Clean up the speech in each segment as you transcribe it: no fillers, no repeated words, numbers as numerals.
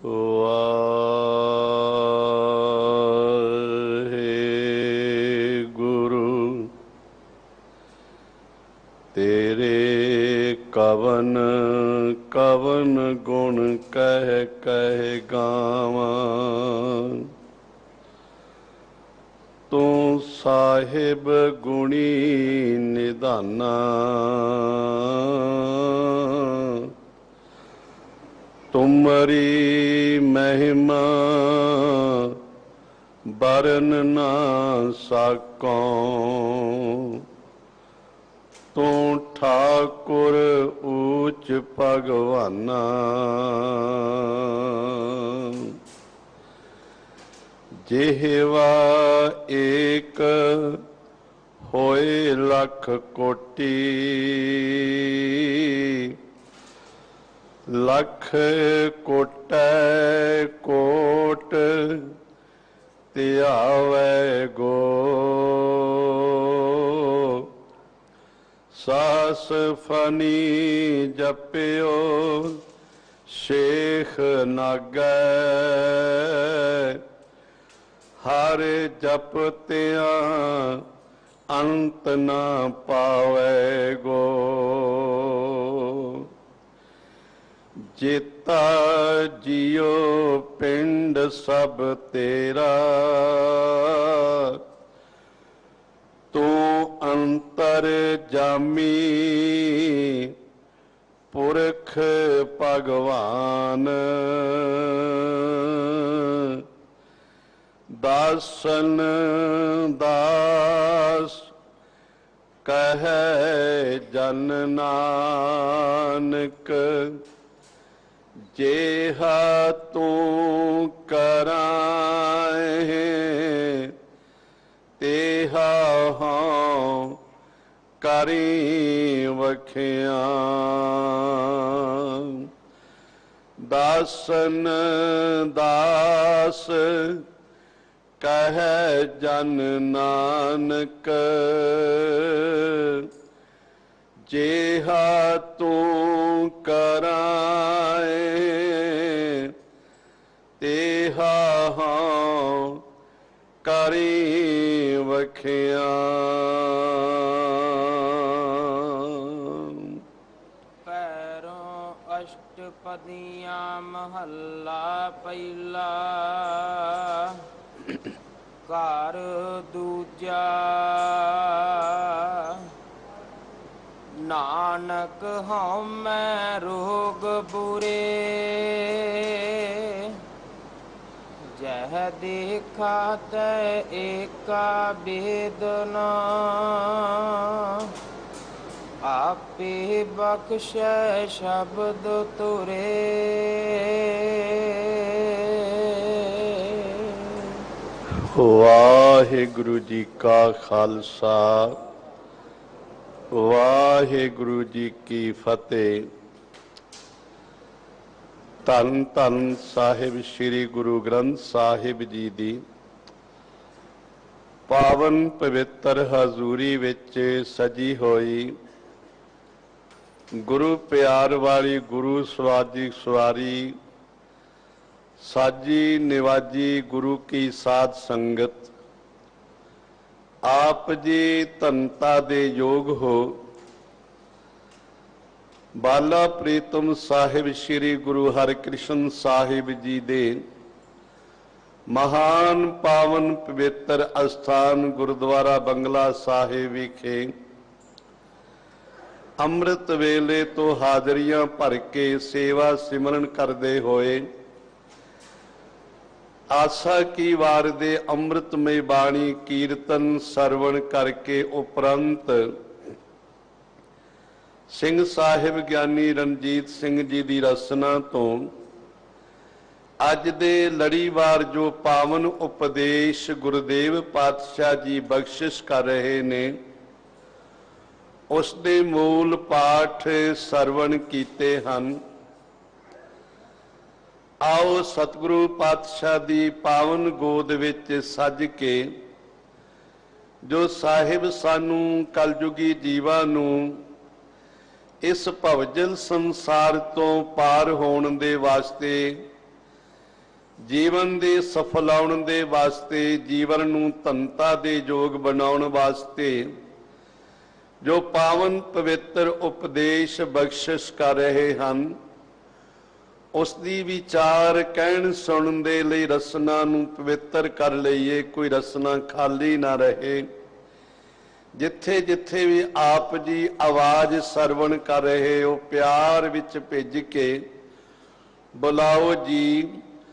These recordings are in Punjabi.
ਵਾਹਿਗੁਰੂ ਤੇਰੇ ਕਵਨ ਕਵਨ ਗੁਣ ਕਹਿ ਕਹਿ ਗਾਵਾਂ। ਤੂੰ ਸਾਹਿਬ ਗੁਣੀ ਨਿਧਾਨਾ, ਤੁਮਰੀ ਮਹਿਮਾ ਬਰਨ ਨਾ ਸਕੋਂ। ਤੂੰ ਠਾਕੁਰ ਊਚ ਭਗਵਾਨਾ, ਜਿਹਵਾ ਏਕ ਹੋਏ ਲੱਖ ਕੋਟੀ। ਲੱਖ ਕੋਟੈ ਕੋਟ ਧਿਆਵੈ ਗੋ। ਸਾਸ ਫਨੀ ਜਪਿਓ ਸ਼ੇਖ ਨਾਗੈ। ਹਰ ਜਪਤਿਆਂ ਅੰਤ ਨਾ ਪਾਵੈ ਗੋ। ਜੇਤਾ ਜੀਓ ਪਿੰਡ ਸਭ ਤੇਰਾ, ਤੂੰ ਅੰਤਰ ਜਾਮੀ ਪੁਰਖ ਭਗਵਾਨ। ਦਾਸਨ ਦਾਸ ਕਹੈ ਜਨ ਨਾਨਕ। ਜੇਹਾ ਤੂੰ ਕਰਾਏ ਤੇਹਾ ਹਾਂ ਕਰੀ ਵਖਿਆ। ਦਾਸਨ ਦਾਸ ਕਹੈ ਜਨ ਨਾਨਕ। ਜੇਹਾ ਤੂੰ ਕਰਾਏ ਤੇਹਾ ਹਾਂ ਕਰੀ ਵਖਿਆ। ਪੈਰੋਂ ਅਸ਼ਟਪਦੀਆਂ ਮਹੱਲਾ ਪਹਿਲਾ। ਘਰ ਦੂਜਾ ਨਾਨਕ ਹਉਮੈ ਰੋਗ ਬੁਰੇ। ਜਹ ਦੇਖਾ ਤੈ ਏਕਾ ਬੇਦਨਾ। ਆਪੇ ਬਖਸ਼ੈ ਸ਼ਬਦ ਤੁਰੇ। ਵਾਹਿਗੁਰੂ ਜੀ ਕਾ ਖਾਲਸਾ, ਵਾਹਿਗੁਰੂ ਜੀ ਕੀ ਫਤਿਹ। ਧੰਨ ਧੰਨ ਸਾਹਿਬ ਸ੍ਰੀ ਗੁਰੂ ਗ੍ਰੰਥ ਸਾਹਿਬ ਜੀ ਦੀ ਪਾਵਨ ਪਵਿੱਤਰ ਹਜ਼ੂਰੀ ਵਿੱਚ ਸਜੀ ਹੋਈ ਗੁਰੂ ਪਿਆਰ ਵਾਲੀ ਗੁਰੂ ਸਵਾਦੀ ਸਵਾਰੀ ਸਾਜੀ ਨਿਵਾਜੀ ਗੁਰੂ ਕੀ ਸਾਧ ਸੰਗਤ। ਆਪ ਜੀ ਧੰਤਾ ਦੇ ਯੋਗ ਹੋ। ਬਾਲਾ ਪ੍ਰੀਤਮ ਸਾਹਿਬ ਸ੍ਰੀ ਗੁਰੂ ਹਰਿਕ੍ਰਿਸ਼ਨ ਸਾਹਿਬ ਜੀ ਦੇ ਮਹਾਨ ਪਾਵਨ ਪਵਿੱਤਰ ਅਸਥਾਨ ਗੁਰਦੁਆਰਾ ਬੰਗਲਾ ਸਾਹਿਬ ਵਿਖੇ ਅੰਮ੍ਰਿਤ ਵੇਲੇ ਤੋਂ ਹਾਜ਼ਰੀਆਂ ਭਰ ਕੇ ਸੇਵਾ ਸਿਮਰਨ ਕਰਦੇ ਹੋਏ ਆਸਾ ਕੀ ਵਾਰ ਦੇ ਅੰਮ੍ਰਿਤਮਈ ਬਾਣੀ ਕੀਰਤਨ ਸਰਵਣ ਕਰਕੇ ਉਪਰੰਤ ਸਿੰਘ ਸਾਹਿਬ ਗਿਆਨੀ ਰਣਜੀਤ ਸਿੰਘ ਜੀ ਦੀ ਰਸਨਾ ਤੋਂ ਅੱਜ ਦੇ ਲੜੀਵਾਰ ਜੋ ਪਾਵਨ ਉਪਦੇਸ਼ ਗੁਰਦੇਵ ਪਾਤਸ਼ਾਹ ਜੀ ਬਖਸ਼ਿਸ਼ ਕਰ ਰਹੇ ਨੇ, ਉਸ ਦੇ ਮੂਲ ਪਾਠ ਸਰਵਣ ਕੀਤੇ ਹਨ। ਆਓ ਸਤਿਗੁਰੂ ਪਾਤਸ਼ਾਹ ਦੀ ਪਾਵਨ ਗੋਦ ਵਿੱਚ ਸੱਜ ਕੇ ਜੋ ਸਾਹਿਬ ਸਾਨੂੰ ਕਲਯੁਗੀ ਜੀਵਾਂ ਨੂੰ ਇਸ ਭਵਜਲ ਸੰਸਾਰ ਤੋਂ ਪਾਰ ਹੋਣ ਦੇ ਵਾਸਤੇ ਜੀਵਨ ਦੇ ਸਫਲਾਉਣ ਦੇ ਵਾਸਤੇ, ਜੀਵਨ ਨੂੰ ਧਨਤਾ ਦੇ ਯੋਗ ਬਣਾਉਣ ਵਾਸਤੇ ਜੋ ਪਾਵਨ ਪਵਿੱਤਰ ਉਪਦੇਸ਼ ਬਖਸ਼ਿਸ਼ ਕਰ ਰਹੇ ਹਨ, ਉਸ ਦੀ ਵਿਚਾਰ ਕਹਿਣ ਸੁਣਨ ਦੇ ਲਈ ਰਸਨਾ ਨੂੰ ਪਵਿੱਤਰ ਕਰ ਲਈਏ। ਕੋਈ ਰਸਨਾ ਖਾਲੀ ਨਾ ਰਹੇ। ਜਿੱਥੇ ਜਿੱਥੇ ਵੀ ਆਪ ਜੀ ਆਵਾਜ਼ ਸਰਵਣ ਕਰ ਰਹੇ ਹੋ, ਪਿਆਰ ਵਿੱਚ ਭਿੱਜ ਕੇ ਬੁਲਾਓ ਜੀ,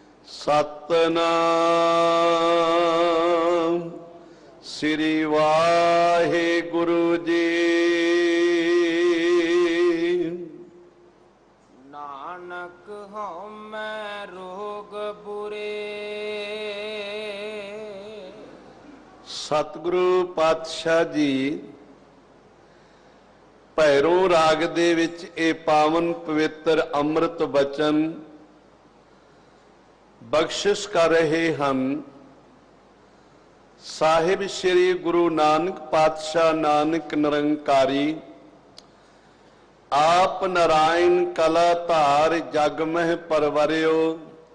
ਸਤਨਾਮ ਸ੍ਰੀ ਵਾਹਿਗੁਰੂ ਜੀ। ਨਾਨਕ ਹਉਮੈ ਰੋਗ ਬੁਰੇ। ਸਤਿਗੁਰੂ ਪਾਤਸ਼ਾਹ ਜੀ ਭੈਰੋ ਰਾਗ ਦੇ ਵਿੱਚ ਇਹ ਪਾਵਨ ਪਵਿੱਤਰ ਅੰਮ੍ਰਿਤ ਬਚਨ ਬਖਸ਼ਿਸ਼ ਕਰ ਰਹੇ ਹਨ। ਸਾਹਿਬ ਸ੍ਰੀ ਗੁਰੂ ਨਾਨਕ ਪਾਤਸ਼ਾਹ ਨਾਨਕ ਨਿਰੰਕਾਰੀ ਆਪ ਨਾਰਾਇਣ ਕਲਾ ਧਾਰ ਜਗ ਮਹਿ ਪਰਵਰਿਓ।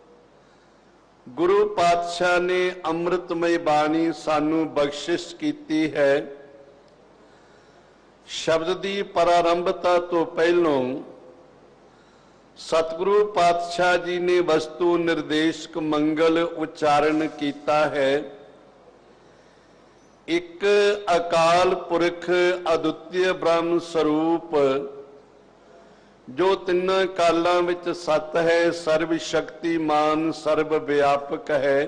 ਗੁਰੂ ਪਾਤਸ਼ਾਹ ਨੇ ਅੰਮ੍ਰਿਤਮਈ ਬਾਣੀ ਸਾਨੂੰ ਬਖਸ਼ਿਸ਼ ਕੀਤੀ ਹੈ। ਸ਼ਬਦ ਦੀ ਪ੍ਰਾਰੰਭਤਾ ਤੋਂ ਪਹਿਲੋਂ ਸਤਿਗੁਰੂ ਪਾਤਸ਼ਾਹ ਜੀ ਨੇ ਵਸਤੂ ਨਿਰਦੇਸ਼ਕ ਮੰਗਲ ਉਚਾਰਨ ਕੀਤਾ ਹੈ। ਇੱਕ ਅਕਾਲ ਪੁਰਖ ਅਦੁੱਤੀ ਬ੍ਰਹਮ ਸਰੂਪ ਜੋ ਤਿੰਨਾਂ ਕਾਲਾਂ ਵਿੱਚ ਸਤ ਹੈ, ਸਰਬ ਸ਼ਕਤੀਮਾਨ, ਸਰਬ ਵਿਆਪਕ ਹੈ।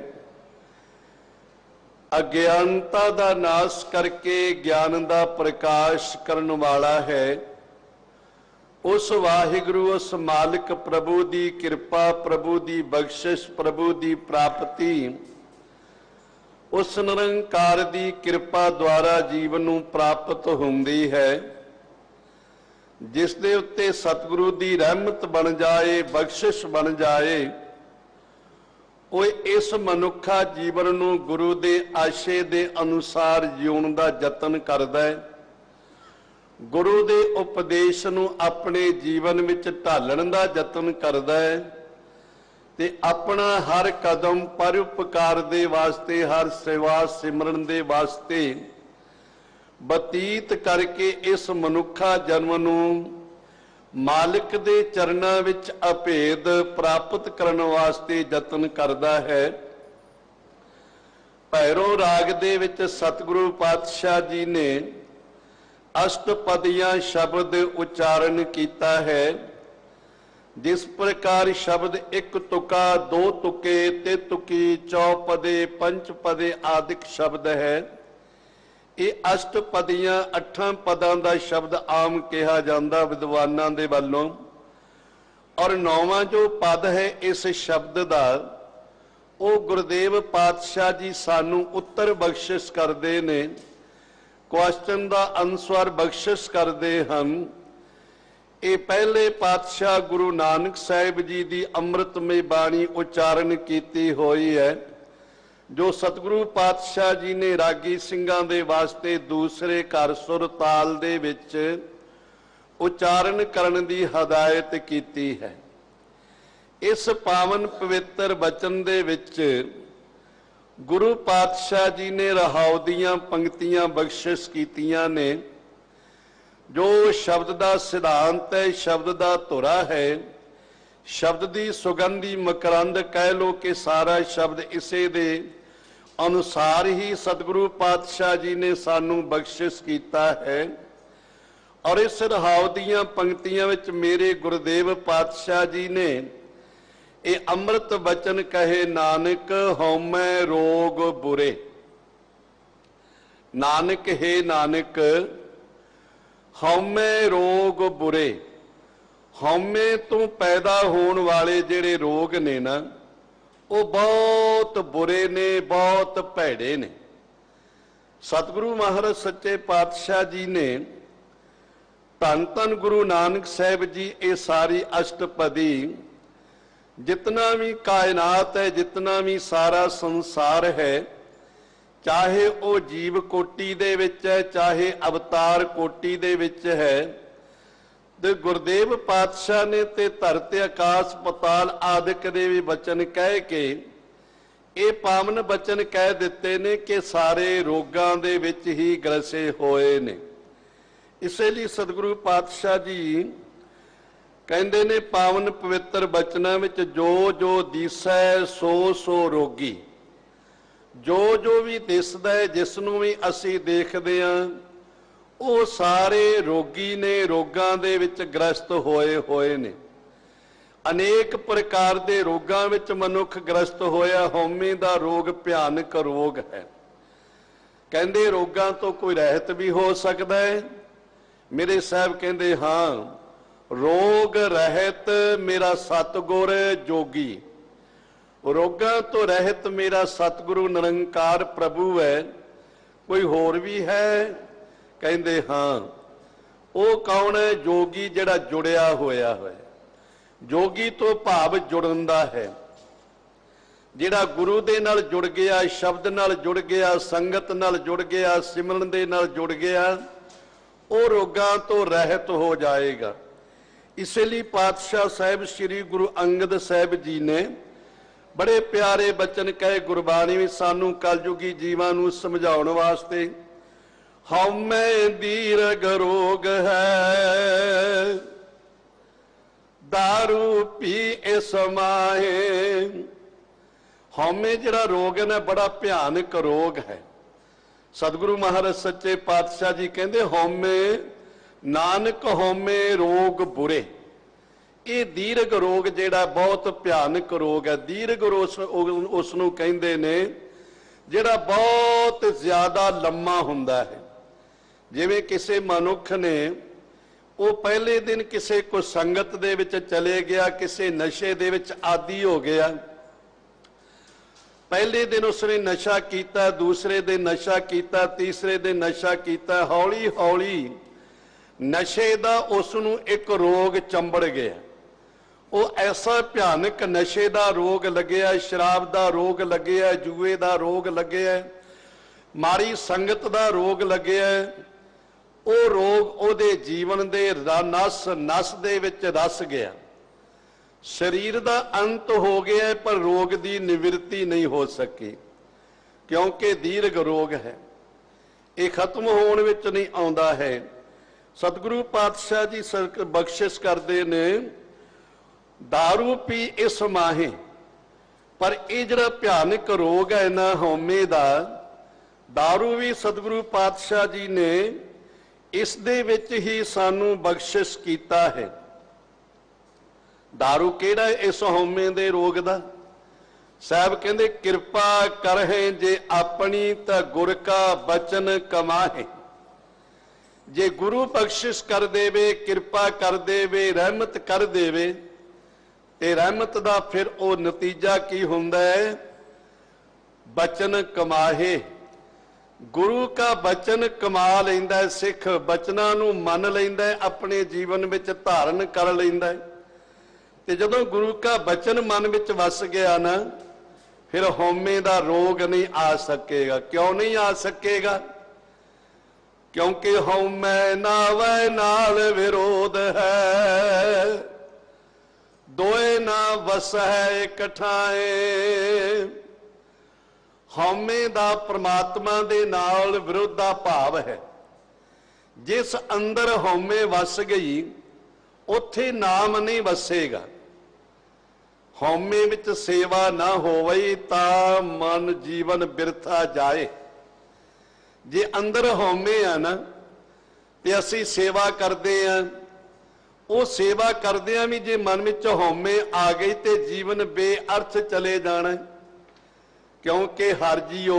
ਅਗਿਆਨਤਾ ਦਾ ਨਾਸ਼ ਕਰਕੇ ਗਿਆਨ ਦਾ ਪ੍ਰਕਾਸ਼ ਕਰਨ ਵਾਲਾ ਹੈ। ਉਸ ਵਾਹਿਗੁਰੂ, ਉਸ ਮਾਲਿਕ ਪ੍ਰਭੂ ਦੀ ਕਿਰਪਾ, ਪ੍ਰਭੂ ਦੀ ਬਖਸ਼ਿਸ਼, ਪ੍ਰਭੂ ਦੀ ਪ੍ਰਾਪਤੀ, ਉਸ ਨਿਰੰਕਾਰ ਦੀ ਕਿਰਪਾ ਦੁਆਰਾ ਜੀਵਨ ਨੂੰ ਪ੍ਰਾਪਤ ਹੁੰਦੀ ਹੈ। ਜਿਸ ਦੇ ਉੱਤੇ ਸਤਿਗੁਰੂ ਦੀ ਰਹਿਮਤ ਬਣ ਜਾਏ, ਬਖਸ਼ਿਸ਼ ਬਣ ਜਾਏ, ਉਹ ਇਸ ਮਨੁੱਖਾ ਜੀਵਨ ਨੂੰ ਗੁਰੂ ਦੇ ਆਸ਼ੇ ਦੇ ਅਨੁਸਾਰ ਜਿਉਣ ਦਾ ਯਤਨ ਕਰਦਾ ਹੈ। ਗੁਰੂ ਦੇ ਉਪਦੇਸ਼ ਨੂੰ ਆਪਣੇ ਜੀਵਨ ਵਿੱਚ ਢਾਲਣ ਦਾ ਯਤਨ ਕਰਦਾ ਹੈ ਤੇ ਆਪਣਾ ਹਰ ਕਦਮ ਪਰਉਪਕਾਰ ਦੇ ਵਾਸਤੇ, ਹਰ ਸੇਵਾ ਸਿਮਰਨ ਦੇ ਵਾਸਤੇ ਬਤੀਤ ਕਰਕੇ ਇਸ ਮਨੁੱਖਾ ਜਨਮ ਨੂੰ ਮਾਲਿਕ ਦੇ ਚਰਨਾਂ ਵਿੱਚ ਅਭੇਦ ਪ੍ਰਾਪਤ ਕਰਨ ਵਾਸਤੇ ਯਤਨ ਕਰਦਾ ਹੈ। ਭੈਰੋ ਰਾਗ ਦੇ ਵਿੱਚ ਸਤਿਗੁਰੂ ਪਾਤਸ਼ਾਹ ਜੀ ਨੇ ਅਸ਼ਟਪਦੀਆਂ ਸ਼ਬਦ ਉਚਾਰਨ ਕੀਤਾ ਹੈ। ਜਿਸ ਪ੍ਰਕਾਰ ਸ਼ਬਦ ਇੱਕ ਤੁਕਾ, ਦੋ ਤੁਕੇ, ਤੇ ਤੁਕੀ, ਚੌਪਦੇ, ਪੰਚਪਦੇ ਆਦਿਕ ਸ਼ਬਦ ਹੈ। ਇਹ ਅਸ਼ਟਪਦੀਆਂ 8 ਪਦਾਂ ਦਾ ਸ਼ਬਦ ਆਮ ਕਿਹਾ ਜਾਂਦਾ ਵਿਦਵਾਨਾਂ ਦੇ ਵੱਲੋਂ, ਔਰ 9ਵਾਂ ਜੋ ਪਦ ਹੈ ਇਸ ਸ਼ਬਦ ਦਾ, ਉਹ ਗੁਰਦੇਵ ਪਾਤਸ਼ਾਹ ਜੀ ਸਾਨੂੰ ਉੱਤਰ ਬਖਸ਼ਿਸ਼ ਕਰਦੇ ਨੇ, ਕੁਐਸਚਨ ਦਾ ਅਨਸਰ ਬਖਸ਼ਿਸ਼ ਕਰਦੇ ਹਨ। ਇਹ ਪਹਿਲੇ ਪਾਤਸ਼ਾਹ ਗੁਰੂ ਨਾਨਕ ਸਾਹਿਬ ਜੀ ਦੀ ਅੰਮ੍ਰਿਤਮਈ ਬਾਣੀ ਉਚਾਰਨ ਕੀਤੀ ਹੋਈ ਹੈ, ਜੋ ਸਤਿਗੁਰੂ ਪਾਤਸ਼ਾਹ ਜੀ ਨੇ ਰਾਗੀ ਸਿੰਘਾਂ ਦੇ ਵਾਸਤੇ ਦੂਸਰੇ ਘਰ ਸੁਰ ਤਾਲ ਦੇ ਵਿੱਚ ਉਚਾਰਨ ਕਰਨ ਦੀ ਹਦਾਇਤ ਕੀਤੀ ਹੈ। ਇਸ ਪਾਵਨ ਪਵਿੱਤਰ ਬਚਨ ਦੇ ਵਿੱਚ ਗੁਰੂ ਪਾਤਸ਼ਾਹ ਜੀ ਨੇ ਰਹਾਉ ਦੀਆਂ ਪੰਕਤੀਆਂ ਬਖਸ਼ਿਸ਼ ਕੀਤੀਆਂ ਨੇ। ਜੋ ਸ਼ਬਦ ਦਾ ਸਿਧਾਂਤ ਹੈ, ਸ਼ਬਦ ਦਾ ਧੁਰਾ ਹੈ, ਸ਼ਬਦ ਦੀ ਸੁਗੰਧੀ ਮਕਰੰਦ ਕਹਿ ਲੋ ਕਿ ਸਾਰਾ ਸ਼ਬਦ ਇਸੇ ਦੇ ਅਨੁਸਾਰ ਹੀ ਸਤਿਗੁਰੂ ਪਾਤਸ਼ਾਹ ਜੀ ਨੇ ਸਾਨੂੰ ਬਖਸ਼ਿਸ਼ ਕੀਤਾ ਹੈ। ਔਰ ਇਸ ਰਹਾਉ ਦੀਆਂ ਪੰਕਤੀਆਂ ਵਿੱਚ ਮੇਰੇ ਗੁਰਦੇਵ ਪਾਤਸ਼ਾਹ ਜੀ ਨੇ ਇਹ ਅੰਮ੍ਰਿਤ ਬਚਨ ਕਹੇ, ਨਾਨਕ ਹਉਮੈ ਰੋਗ ਬੁਰੇ। ਨਾਨਕ ਹੈ ਨਾਨਕ ਹਉਮੈ ਰੋਗ ਬੁਰੇ। ਹਉਮੈ ਤੋਂ ਪੈਦਾ ਹੋਣ ਵਾਲੇ ਜਿਹੜੇ ਰੋਗ ਨੇ ਨਾ, ਉਹ ਬਹੁਤ ਬੁਰੇ ਨੇ, ਬਹੁਤ ਭੈੜੇ ਨੇ। ਸਤਿਗੁਰੂ ਮਹਾਰਾਜ ਸੱਚੇ ਪਾਤਸ਼ਾਹ ਜੀ ਨੇ ਧੰਨ ਧੰਨ ਗੁਰੂ ਨਾਨਕ ਸਾਹਿਬ ਜੀ ਇਹ ਸਾਰੀ ਅਸ਼ਟਪਦੀ, ਜਿਤਨਾ ਵੀ ਕਾਇਨਾਤ ਹੈ, ਜਿਤਨਾ ਵੀ ਸਾਰਾ ਸੰਸਾਰ ਹੈ, ਚਾਹੇ ਉਹ ਜੀਵ ਕੋਟੀ ਦੇ ਵਿੱਚ ਹੈ, ਚਾਹੇ ਅਵਤਾਰ ਕੋਟੀ ਦੇ ਵਿੱਚ ਹੈ, ਤੇ ਗੁਰਦੇਵ ਪਾਤਸ਼ਾਹ ਨੇ ਤੇ ਧਰਤੀ ਆਕਾਸ਼ ਪਤਾਲ ਆਦਿਕ ਦੇ ਵੀ ਬਚਨ ਕਹਿ ਕੇ ਇਹ ਪਾਵਨ ਬਚਨ ਕਹਿ ਦਿੱਤੇ ਨੇ ਕਿ ਸਾਰੇ ਰੋਗਾਂ ਦੇ ਵਿੱਚ ਹੀ ਗ੍ਰਸੇ ਹੋਏ ਨੇ। ਇਸੇ ਲਈ ਸਤਿਗੁਰੂ ਪਾਤਸ਼ਾਹ ਜੀ ਕਹਿੰਦੇ ਨੇ ਪਾਵਨ ਪਵਿੱਤਰ ਬਚਨਾਂ ਵਿੱਚ ਜੋ ਜੋ ਦਿਸੈ ਸੋ ਸੋ ਰੋਗੀ। ਜੋ ਜੋ ਵੀ ਦਿਸਦਾ ਹੈ, ਜਿਸ ਨੂੰ ਵੀ ਅਸੀਂ ਦੇਖਦੇ ਹਾਂ, ਉਹ ਸਾਰੇ ਰੋਗੀ ਨੇ, ਰੋਗਾਂ ਦੇ ਵਿੱਚ ਗ੍ਰਸਤ ਹੋਏ ਹੋਏ ਨੇ। ਅਨੇਕ ਪ੍ਰਕਾਰ ਦੇ ਰੋਗਾਂ ਵਿੱਚ ਮਨੁੱਖ ਗ੍ਰਸਤ ਹੋਇਆ। ਹਉਮੈ ਦਾ ਰੋਗ ਭਿਆਨਕ ਰੋਗ ਹੈ। ਕਹਿੰਦੇ ਰੋਗਾਂ ਤੋਂ ਕੋਈ ਰਹਿਤ ਵੀ ਹੋ ਸਕਦਾ ਹੈ। ਮੇਰੇ ਸਾਹਿਬ ਕਹਿੰਦੇ ਹਾਂ, ਰੋਗ ਰਹਿਤ ਮੇਰਾ ਸਤਿਗੁਰ ਜੋਗੀ। ਰੋਗਾਂ ਤੋਂ ਰਹਿਤ ਮੇਰਾ ਸਤਿਗੁਰੂ ਨਿਰੰਕਾਰ ਪ੍ਰਭੂ ਹੈ। ਕੋਈ ਹੋਰ ਵੀ ਹੈ? ਕਹਿੰਦੇ ਹਾਂ। ਉਹ ਕੌਣ ਹੈ? ਜੋਗੀ, ਜਿਹੜਾ ਜੁੜਿਆ ਹੋਇਆ ਹੈ। ਜੋਗੀ ਤੋਂ ਭਾਵ ਜੁੜਨ ਦਾ ਹੈ। ਜਿਹੜਾ ਗੁਰੂ ਦੇ ਨਾਲ ਜੁੜ ਗਿਆ, ਸ਼ਬਦ ਨਾਲ ਜੁੜ ਗਿਆ, ਸੰਗਤ ਨਾਲ ਜੁੜ ਗਿਆ, ਸਿਮਰਨ ਦੇ ਨਾਲ ਜੁੜ ਗਿਆ, ਉਹ ਰੋਗਾਂ ਤੋਂ ਰਹਿਤ ਹੋ ਜਾਏਗਾ। ਇਸੇ ਲਈ ਪਾਤਸ਼ਾਹ ਸਾਹਿਬ ਸ੍ਰੀ ਗੁਰੂ ਅੰਗਦ ਸਾਹਿਬ ਜੀ ਨੇ ਬੜੇ ਪਿਆਰੇ ਬਚਨ ਕਹੇ ਗੁਰਬਾਣੀ ਵਿੱਚ ਸਾਨੂੰ ਕਲਯੁਗੀ ਜੀਵਾਂ ਨੂੰ ਸਮਝਾਉਣ ਵਾਸਤੇ। ਹਉਮੈ ਦੀਰਘ ਰੋਗ ਹੈ, ਦਾਰੂ ਪੀ ਇਸ ਮਾਹੇ। ਹਉਮੈ ਜਿਹੜਾ ਰੋਗ ਹੈ ਨਾ, ਬੜਾ ਭਿਆਨਕ ਰੋਗ ਹੈ। ਸਤਿਗੁਰੂ ਮਹਾਰਾਜ ਸੱਚੇ ਪਾਤਸ਼ਾਹ ਜੀ ਕਹਿੰਦੇ ਹਉਮੈ ਨਾਨਕ ਹਉਮੈ ਰੋਗ ਬੁਰੇ। ਇਹ ਦੀਰਘ ਰੋਗ ਜਿਹੜਾ ਬਹੁਤ ਭਿਆਨਕ ਰੋਗ ਹੈ। ਦੀਰਘ ਉਸ ਨੂੰ ਕਹਿੰਦੇ ਨੇ ਜਿਹੜਾ ਬਹੁਤ ਜ਼ਿਆਦਾ ਲੰਮਾ ਹੁੰਦਾ ਹੈ। ਜਿਵੇਂ ਕਿਸੇ ਮਨੁੱਖ ਨੇ ਉਹ ਪਹਿਲੇ ਦਿਨ ਕਿਸੇ ਕੋ ਸੰਗਤ ਦੇ ਵਿੱਚ ਚਲੇ ਗਿਆ, ਕਿਸੇ ਨਸ਼ੇ ਦੇ ਵਿੱਚ ਆਦੀ ਹੋ ਗਿਆ। ਪਹਿਲੇ ਦਿਨ ਉਸਨੇ ਨਸ਼ਾ ਕੀਤਾ, ਦੂਸਰੇ ਦਿਨ ਨਸ਼ਾ ਕੀਤਾ, ਤੀਸਰੇ ਦਿਨ ਨਸ਼ਾ ਕੀਤਾ। ਹੌਲੀ ਹੌਲੀ ਨਸ਼ੇ ਦਾ ਉਸ ਨੂੰ ਇੱਕ ਰੋਗ ਚੰਬੜ ਗਿਆ। ਉਹ ਐਸਾ ਭਿਆਨਕ ਨਸ਼ੇ ਦਾ ਰੋਗ ਲੱਗਿਆ, ਸ਼ਰਾਬ ਦਾ ਰੋਗ ਲੱਗਿਆ, ਜੂਏ ਦਾ ਰੋਗ ਲੱਗਿਆ, ਮਾੜੀ ਸੰਗਤ ਦਾ ਰੋਗ ਲੱਗਿਆ। ਉਹ ਰੋਗ ਉਹਦੇ ਜੀਵਨ ਦੇ ਨਸ ਨਸ ਦੇ ਵਿੱਚ ਰਸ ਗਿਆ। ਸਰੀਰ ਦਾ ਅੰਤ ਹੋ ਗਿਆ, ਪਰ ਰੋਗ ਦੀ ਨਿਵਰਤੀ ਨਹੀਂ ਹੋ ਸਕੀ, ਕਿਉਂਕਿ ਦੀਰਘ ਰੋਗ ਹੈ। ਇਹ ਖਤਮ ਹੋਣ ਵਿੱਚ ਨਹੀਂ ਆਉਂਦਾ ਹੈ। ਸਤਿਗੁਰੂ ਪਾਤਸ਼ਾਹ ਜੀ ਬਖਸ਼ਿਸ਼ ਕਰਦੇ ਨੇ, ਦਾਰੂ ਪੀ ਇਸ ਮਾਹੇ। ਪਰ ਇਹ ਜਿਹੜਾ ਭਿਆਨਕ ਰੋਗ ਹੈ ਨਾ ਹਉਮੈ ਦਾ, ਦਾਰੂ ਵੀ ਸਤਿਗੁਰੂ ਪਾਤਸ਼ਾਹ ਜੀ ਨੇ ਇਸ ਦੇ ਵਿੱਚ ਹੀ ਸਾਨੂੰ ਬਖਸ਼ਿਸ਼ ਕੀਤਾ ਹੈ। ਦਾਰੂ ਕਿਹੜਾ ਹੈ ਇਸ ਹਉਮੈ ਦੇ ਰੋਗ ਦਾ? ਸਾਹਿਬ ਕਹਿੰਦੇ ਕਿਰਪਾ ਕਰਹਿ ਜੇ ਆਪਣੀ ਤਾਂ ਗੁਰ ਕਾ ਬਚਨ ਕਮਾਹੇ। ਜੇ ਗੁਰੂ ਬਖਸ਼ਿਸ਼ ਕਰ ਦੇਵੇ, ਕਿਰਪਾ ਕਰ ਦੇਵੇ, ਰਹਿਮਤ ਕਰ ਦੇਵੇ, ਤੇ ਰਹਿਮਤ ਦਾ ਫਿਰ ਉਹ ਨਤੀਜਾ ਕੀ ਹੁੰਦਾ ਹੈ? ਬਚਨ ਕਮਾਹੇ। ਗੁਰੂ ਕਾ ਬਚਨ ਕਮਾ ਲੈਂਦਾ ਹੈ। ਸਿੱਖ ਬਚਨਾਂ ਨੂੰ ਮੰਨ ਲੈਂਦਾ ਹੈ, ਆਪਣੇ ਜੀਵਨ ਵਿੱਚ ਧਾਰਨ ਕਰ ਲੈਂਦਾ ਹੈ। ਤੇ ਜਦੋਂ ਗੁਰੂ ਕਾ ਬਚਨ ਮਨ ਵਿੱਚ ਵਸ ਗਿਆ ਨਾ, ਫਿਰ ਹਉਮੈ ਦਾ ਰੋਗ ਨਹੀਂ ਆ ਸਕੇਗਾ। ਕਿਉਂ ਨਹੀਂ ਆ ਸਕੇਗਾ? ਕਿਉਂਕਿ ਹਉਮੈ ਨਾਵੈ ਨਾਲ ਵਿਰੋਧ ਹੈ, ਦੋਏ ਨਾ ਵਸੈ ਇਕਠਾਏ। ਹਉਮੈ ਦਾ ਪ੍ਰਮਾਤਮਾ ਦੇ ਨਾਲ ਵਿਰੋਧਾ ਭਾਵ ਹੈ। ਜਿਸ ਅੰਦਰ ਹਉਮੈ ਵਸ ਗਈ, ਉੱਥੇ ਨਾਮ ਨਹੀਂ ਵਸੇਗਾ। ਹਉਮੈ ਵਿੱਚ ਸੇਵਾ ਨਾ ਹੋਵੇ ਤਾਂ ਮਨ ਜੀਵਨ ਬਿਰਥਾ ਜਾਏ। ਜੇ ਅੰਦਰ ਹਉਮੈ ਆ ਨਾ, ਤੇ ਅਸੀਂ ਸੇਵਾ ਕਰਦੇ ਆ, ਉਹ ਸੇਵਾ ਕਰਦੇ ਆ ਵੀ ਜੇ ਮਨ ਵਿੱਚ ਹਉਮੈ ਆ ਗਈ ਤੇ ਜੀਵਨ ਬੇਅਰਥ ਚਲੇ ਜਾਣਾ। ਕਿਉਂਕਿ ਹਰ ਜੀਓ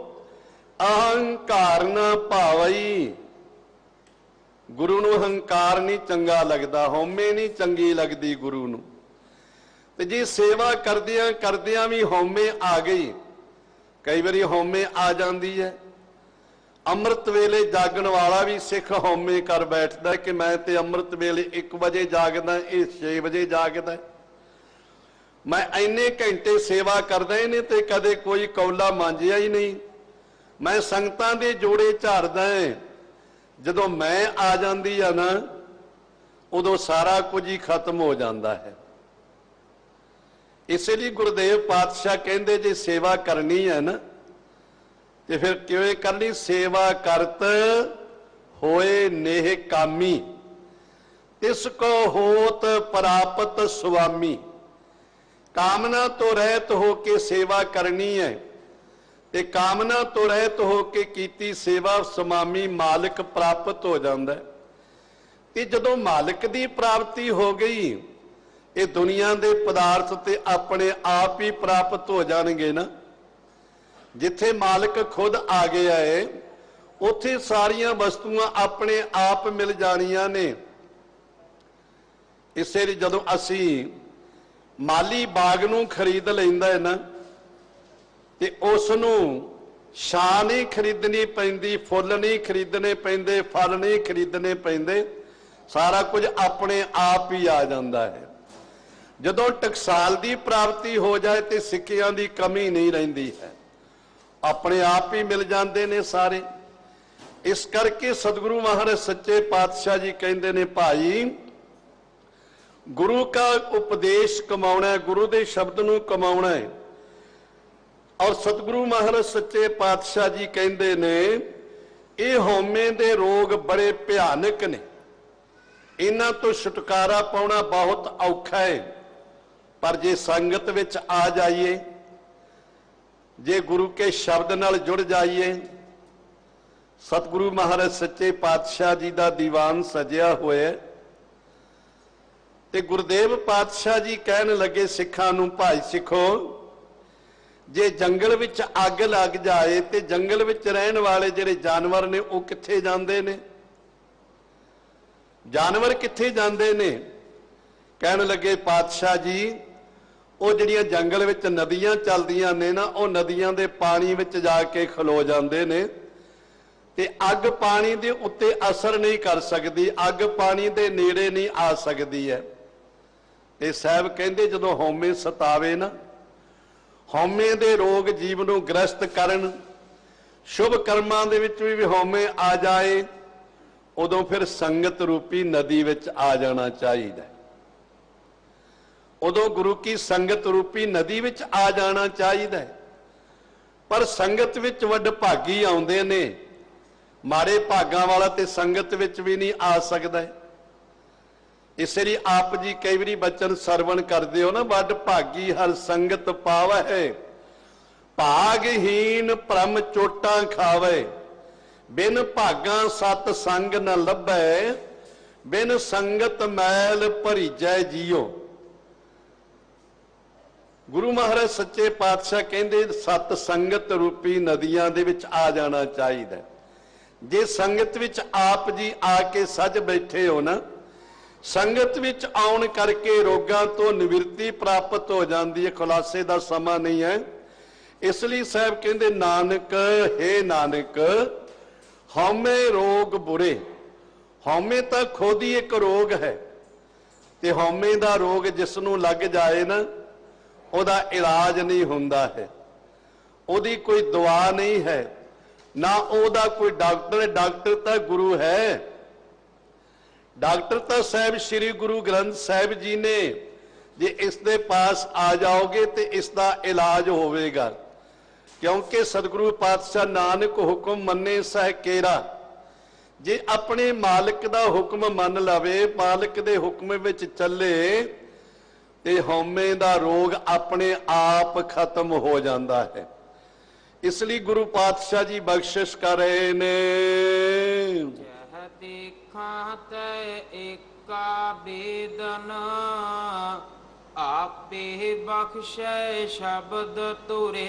ਅਹੰਕਾਰ ਨਾ ਭਾਵਈ। ਗੁਰੂ ਨੂੰ ਹੰਕਾਰ ਨਹੀਂ ਚੰਗਾ ਲੱਗਦਾ, ਹਉਮੈ ਨਹੀਂ ਚੰਗੀ ਲੱਗਦੀ ਗੁਰੂ ਨੂੰ। ਤੇ ਜੇ ਸੇਵਾ ਕਰਦਿਆਂ ਕਰਦਿਆਂ ਵੀ ਹਉਮੈ ਆ ਗਈ, ਕਈ ਵਾਰੀ ਹਉਮੈ ਆ ਜਾਂਦੀ ਹੈ। ਅੰਮ੍ਰਿਤ ਵੇਲੇ ਜਾਗਣ ਵਾਲਾ ਵੀ ਸਿੱਖ ਹਉਮੈ ਕਰ ਬੈਠਦਾ ਕਿ ਮੈਂ ਤੇ ਅੰਮ੍ਰਿਤ ਵੇਲੇ 1 ਵਜੇ ਜਾਗਦਾ, ਇਹ 6 ਵਜੇ ਜਾਗਦਾ, ਮੈਂ ਇੰਨੇ ਘੰਟੇ ਸੇਵਾ ਕਰਦਾ ਇਹਨੇ ਤੇ ਕਦੇ ਕੋਈ ਕੌਲਾ ਮਾਂਜਿਆ ਹੀ ਨਹੀਂ, ਮੈਂ ਸੰਗਤਾਂ ਦੇ ਜੋੜੇ ਝਾੜਦਾ। ਜਦੋਂ ਮੈਂ ਆ ਜਾਂਦੀ ਆ ਨਾ, ਉਦੋਂ ਸਾਰਾ ਕੁਝ ਹੀ ਖਤਮ ਹੋ ਜਾਂਦਾ ਹੈ। ਇਸੇ ਲਈ ਗੁਰਦੇਵ ਪਾਤਸ਼ਾਹ ਕਹਿੰਦੇ ਜੇ ਸੇਵਾ ਕਰਨੀ ਹੈ ਨਾ ਤੇ ਫਿਰ ਕਿਵੇਂ ਕਰਨੀ? ਸੇਵਾ ਕਰਤ ਹੋਏ ਨੇਹ ਕਾਮੀ, ਤਿਸ ਕੋ ਹੋਤ ਪ੍ਰਾਪਤ ਸੁਆਮੀ। ਕਾਮਨਾ ਤੋਂ ਰਹਿਤ ਹੋ ਕੇ ਸੇਵਾ ਕਰਨੀ ਹੈ ਤੇ ਕਾਮਨਾ ਤੋਂ ਰਹਿਤ ਹੋ ਕੇ ਕੀਤੀ ਸੇਵਾ ਸੁਆਮੀ ਮਾਲਕ ਪ੍ਰਾਪਤ ਹੋ ਜਾਂਦਾ ਹੈ। ਤੇ ਜਦੋਂ ਮਾਲਕ ਦੀ ਪ੍ਰਾਪਤੀ ਹੋ ਗਈ, ਇਹ ਦੁਨੀਆ ਦੇ ਪਦਾਰਥ ਤੇ ਆਪਣੇ ਆਪ ਹੀ ਪ੍ਰਾਪਤ ਹੋ ਜਾਣਗੇ ਨਾ। ਜਿੱਥੇ ਮਾਲਕ ਖੁਦ ਆ ਗਿਆ ਹੈ ਉੱਥੇ ਸਾਰੀਆਂ ਵਸਤੂਆਂ ਆਪਣੇ ਆਪ ਮਿਲ ਜਾਣੀਆਂ ਨੇ। ਇਸੇ ਲਈ ਜਦੋਂ ਅਸੀਂ ਮਾਲੀ ਬਾਗ ਨੂੰ ਖਰੀਦ ਲੈਂਦਾ ਹੈ ਨਾ ਤੇ ਉਸ ਨੂੰ ਛਾਂ ਨਹੀਂ ਖਰੀਦਣੀ ਪੈਂਦੀ, ਫੁੱਲ ਨਹੀਂ ਖਰੀਦਣੇ ਪੈਂਦੇ, ਫਲ ਨਹੀਂ ਖਰੀਦਣੇ ਪੈਂਦੇ, ਸਾਰਾ ਕੁਝ ਆਪਣੇ ਆਪ ਹੀ ਆ ਜਾਂਦਾ ਹੈ। ਜਦੋਂ ਟਕਸਾਲ ਦੀ ਪ੍ਰਾਪਤੀ ਹੋ ਜਾਏ ਤੇ ਸਿੱਕਿਆਂ ਦੀ ਕਮੀ ਨਹੀਂ ਰਹਿੰਦੀ ਹੈ, ਆਪਣੇ ਆਪ ਹੀ ਮਿਲ ਜਾਂਦੇ ਨੇ ਸਾਰੇ। ਇਸ ਕਰਕੇ ਸਤਿਗੁਰੂ ਮਹਾਰਾਜ ਸੱਚੇ ਪਾਤਸ਼ਾਹ ਜੀ ਕਹਿੰਦੇ ਨੇ, ਭਾਈ ਗੁਰੂ ਕਾ ਉਪਦੇਸ਼ ਕਮਾਉਣਾ ਹੈ, ਗੁਰੂ ਦੇ ਸ਼ਬਦ ਨੂੰ ਕਮਾਉਣਾ ਹੈ। ਔਰ ਸਤਿਗੁਰੂ ਮਹਾਰਾਜ ਸੱਚੇ ਪਾਤਸ਼ਾਹ ਜੀ ਕਹਿੰਦੇ ਨੇ ਇਹ ਹਉਮੈ ਦੇ ਰੋਗ ਬੜੇ ਭਿਆਨਕ ਨੇ, ਇਹਨਾਂ ਤੋਂ ਛੁਟਕਾਰਾ ਪਾਉਣਾ ਬਹੁਤ ਔਖਾ ਹੈ। ਪਰ ਜੇ ਸੰਗਤ ਵਿੱਚ ਆ ਜਾਈਏ, ਜੇ ਗੁਰੂ ਕੇ ਸ਼ਬਦ ਨਾਲ ਜੁੜ ਜਾਈਏ, ਸਤਿਗੁਰੂ ਮਹਾਰਾਜ ਸੱਚੇ ਪਾਤਸ਼ਾਹ ਜੀ ਦਾ ਦੀਵਾਨ ਸਜਿਆ ਹੋਇਆ ਤੇ ਗੁਰਦੇਵ ਪਾਤਸ਼ਾਹ ਜੀ ਕਹਿਣ ਲੱਗੇ ਸਿੱਖਾਂ ਨੂੰ, ਭਾਈ ਸਿੱਖੋ, ਜੇ ਜੰਗਲ ਵਿੱਚ ਅੱਗ ਲੱਗ ਜਾਏ ਤੇ ਜੰਗਲ ਵਿੱਚ ਰਹਿਣ ਵਾਲੇ ਜਿਹੜੇ ਜਾਨਵਰ ਨੇ ਉਹ ਕਿੱਥੇ ਜਾਂਦੇ ਨੇ? ਜਾਨਵਰ ਕਿੱਥੇ ਜਾਂਦੇ ਨੇ? ਕਹਿਣ ਲੱਗੇ ਪਾਤਸ਼ਾਹ ਜੀ, ਉਹ ਜਿਹੜੀਆਂ ਜੰਗਲ ਵਿੱਚ ਨਦੀਆਂ ਚੱਲਦੀਆਂ ਨੇ ਨਾ, ਉਹ ਨਦੀਆਂ ਦੇ ਪਾਣੀ ਵਿੱਚ ਜਾ ਕੇ ਖਲੋ ਜਾਂਦੇ ਨੇ ਤੇ ਅੱਗ ਪਾਣੀ ਦੇ ਉੱਤੇ ਅਸਰ ਨਹੀਂ ਕਰ ਸਕਦੀ, ਅੱਗ ਪਾਣੀ ਦੇ ਨੇੜੇ ਨਹੀਂ ਆ ਸਕਦੀ ਹੈ। ਤੇ ਸਾਹਿਬ ਕਹਿੰਦੇ ਜਦੋਂ ਹਉਮੈ ਸਤਾਵੇ ਨਾ, ਹਉਮੈ ਦੇ ਰੋਗ ਜੀਵ ਨੂੰ ਗ੍ਰਸਤ ਕਰਨ, ਸ਼ੁਭ ਕਰਮਾਂ ਦੇ ਵਿੱਚ ਵੀ ਹਉਮੈ ਆ ਜਾਏ, ਉਦੋਂ ਫਿਰ ਸੰਗਤ ਰੂਪੀ ਨਦੀ ਵਿੱਚ ਆ ਜਾਣਾ ਚਾਹੀਦਾ। ਉਦੋਂ ਗੁਰੂ ਕੀ ਸੰਗਤ ਰੂਪੀ ਨਦੀ ਵਿੱਚ ਆ ਜਾਣਾ ਚਾਹੀਦਾ। ਪਰ ਸੰਗਤ ਵਿੱਚ ਵੱਡ ਭਾਗੀ ਆਉਂਦੇ ਨੇ, ਮਾੜੇ ਭਾਗਾਂ ਵਾਲਾ ਤੇ ਸੰਗਤ ਵਿੱਚ ਵੀ ਨਹੀਂ ਆ ਸਕਦਾ। ਇਸੇ ਲਈ ਆਪ ਜੀ ਕਈ ਵਾਰੀ ਬਚਨ ਸਰਵਣ ਕਰਦੇ ਹੋ ਨਾ, ਵੱਡ ਭਾਗੀ ਹਰ ਸੰਗਤ ਪਾਵੈ, ਭਾਗਹੀਨ ਭ੍ਰਮ ਚੋਟਾਂ ਖਾਵੇ, ਬਿਨ ਭਾਗਾਂ ਸਤ ਸੰਗ ਨ ਲੱਭੈ, ਬਿਨ ਸੰਗਤ ਮੈਲ ਭਰੀਜੈ ਜੀਓ। ਗੁਰੂ ਮਹਾਰਾਜ ਸੱਚੇ ਪਾਤਸ਼ਾਹ ਕਹਿੰਦੇ ਸਤ ਸੰਗਤ ਰੂਪੀ ਨਦੀਆਂ ਦੇ ਵਿੱਚ ਆ ਜਾਣਾ ਚਾਹੀਦਾ। ਜੇ ਸੰਗਤ ਵਿੱਚ ਆਪ ਜੀ ਆ ਕੇ ਸੱਜ ਬੈਠੇ ਹੋ ਨਾ, ਸੰਗਤ ਵਿੱਚ ਆਉਣ ਕਰਕੇ ਰੋਗਾਂ ਤੋਂ ਨਿਵਰਤੀ ਪ੍ਰਾਪਤ ਹੋ ਜਾਂਦੀ ਹੈ। ਖੁਲਾਸੇ ਦਾ ਸਮਾਂ ਨਹੀਂ ਹੈ, ਇਸ ਲਈ ਸਾਹਿਬ ਕਹਿੰਦੇ ਨਾਨਕ ਹੈ ਨਾਨਕ ਹਉਮੈ ਰੋਗ ਬੁਰੇ। ਹਉਮੈ ਤਾਂ ਖੁਦ ਹੀ ਇੱਕ ਰੋਗ ਹੈ ਤੇ ਹਉਮੈ ਦਾ ਰੋਗ ਜਿਸ ਨੂੰ ਲੱਗ ਜਾਏ ਨਾ, ਉਹਦਾ ਇਲਾਜ ਨਹੀਂ ਹੁੰਦਾ ਹੈ, ਉਹਦੀ ਕੋਈ ਦਵਾ ਨਹੀਂ ਹੈ, ਨਾ ਉਹਦਾ ਕੋਈ ਡਾਕਟਰ। ਡਾਕਟਰ ਤਾਂ ਗੁਰੂ ਹੈ, ਡਾਕਟਰ ਤਾਂ ਸਾਹਿਬ ਸ੍ਰੀ ਗੁਰੂ ਗ੍ਰੰਥ ਸਾਹਿਬ ਜੀ ਨੇ। ਜੇ ਇਸ ਦੇ ਪਾਸ ਆ ਜਾਓਗੇ ਤੇ ਇਸ ਦਾ ਇਲਾਜ ਹੋਵੇਗਾ, ਕਿਉਂਕਿ ਸਤਿਗੁਰੂ ਪਾਤਸ਼ਾਹ ਨਾਨਕ ਹੁਕਮ ਮੰਨੇ ਸਹਿ ਕੇਰਾ। ਜੇ ਆਪਣੇ ਮਾਲਕ ਦਾ ਹੁਕਮ ਮੰਨ ਲਵੇ, ਮਾਲਕ ਦੇ ਹੁਕਮ ਵਿੱਚ ਚੱਲੇ ਤੇ ਹਉਮੈ ਦਾ ਰੋਗ ਆਪਣੇ ਆਪ ਖਤਮ ਹੋ ਜਾਂਦਾ ਹੈ। ਇਸ ਲਈ ਗੁਰੂ ਪਾਤਸ਼ਾਹ ਜੀ ਬਖਸ਼ਿਸ਼ ਕਰ ਰਹੇ ਨੇ, ਜਹ ਦੇਖਾਂ ਤੈ ਏਕਾ ਬੇਦਨ, ਆਪੇ ਬਖਸ਼ੈ ਸ਼ਬਦ ਤੁਰੇ।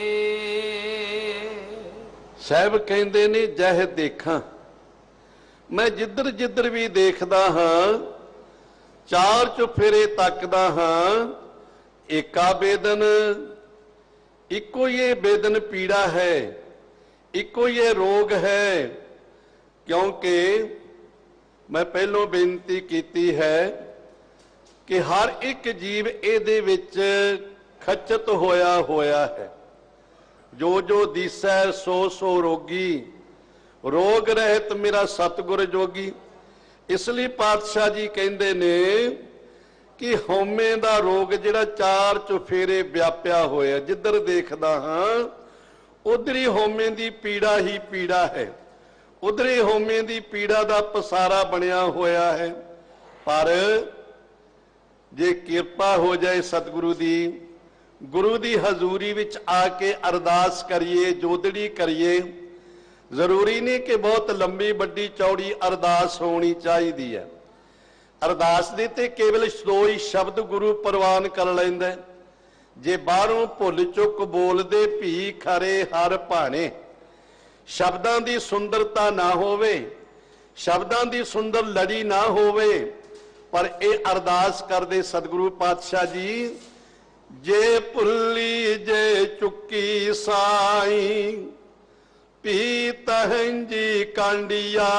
ਸਾਹਿਬ ਕਹਿੰਦੇ ਨੇ ਜਹ ਦੇਖਾਂ, ਮੈਂ ਜਿੱਧਰ ਜਿੱਧਰ ਵੀ ਦੇਖਦਾ ਹਾਂ, ਚਾਰ ਚੁਫੇਰੇ ਤੱਕਦਾ ਹਾਂ, ਏਕਾ ਬੇਦਨ, ਇੱਕੋ ਹੀ ਇਹ ਬੇਦਨ ਪੀੜਾ ਹੈ, ਇੱਕੋ ਹੀ ਇਹ ਰੋਗ ਹੈ। ਕਿਉਂਕਿ ਮੈਂ ਪਹਿਲੋਂ ਬੇਨਤੀ ਕੀਤੀ ਹੈ ਕਿ ਹਰ ਇੱਕ ਜੀਵ ਇਹਦੇ ਵਿੱਚ ਖਚਤ ਹੋਇਆ ਹੈ। ਜੋ ਜੋ ਦੀਸੈ ਸੋ ਸੋ ਰੋਗੀ, ਰੋਗ ਰਹਿਤ ਮੇਰਾ ਸਤਿਗੁਰ ਜੋਗੀ। ਇਸ ਲਈ ਪਾਤਸ਼ਾਹ ਜੀ ਕਹਿੰਦੇ ਨੇ कि हौमे दा रोग जिहड़ा चार चुफेरे व्यापिया होया, जिधर देखदा हाँ उधर ही हौमे दी पीड़ा ही पीड़ा है, उधर ही हौमे दी पीड़ा दा पसारा बनिया होया है। पर जे किरपा हो जाए सतगुरु दी, गुरु दी हजूरी विच आके अरदास करिए, जोदड़ी करिए। जरूरी नहीं कि बहुत लंबी बड़ी चौड़ी अरदास होनी चाहिए है। अरदास दे ते केवल 2 ही शब्द गुरु प्रवान कर लैंदा। जे बाहरों भुल चुक बोलदे भी खरे हर भाने, शब्दां दी सुंदरता ना होवे, शब्दां दी सुंदर लड़ी ना होवे, पर ये अरदास करदे सतगुरु पातशाह जी, जे भुल्ली जे चुकी साई पी तहंजी कांडिया।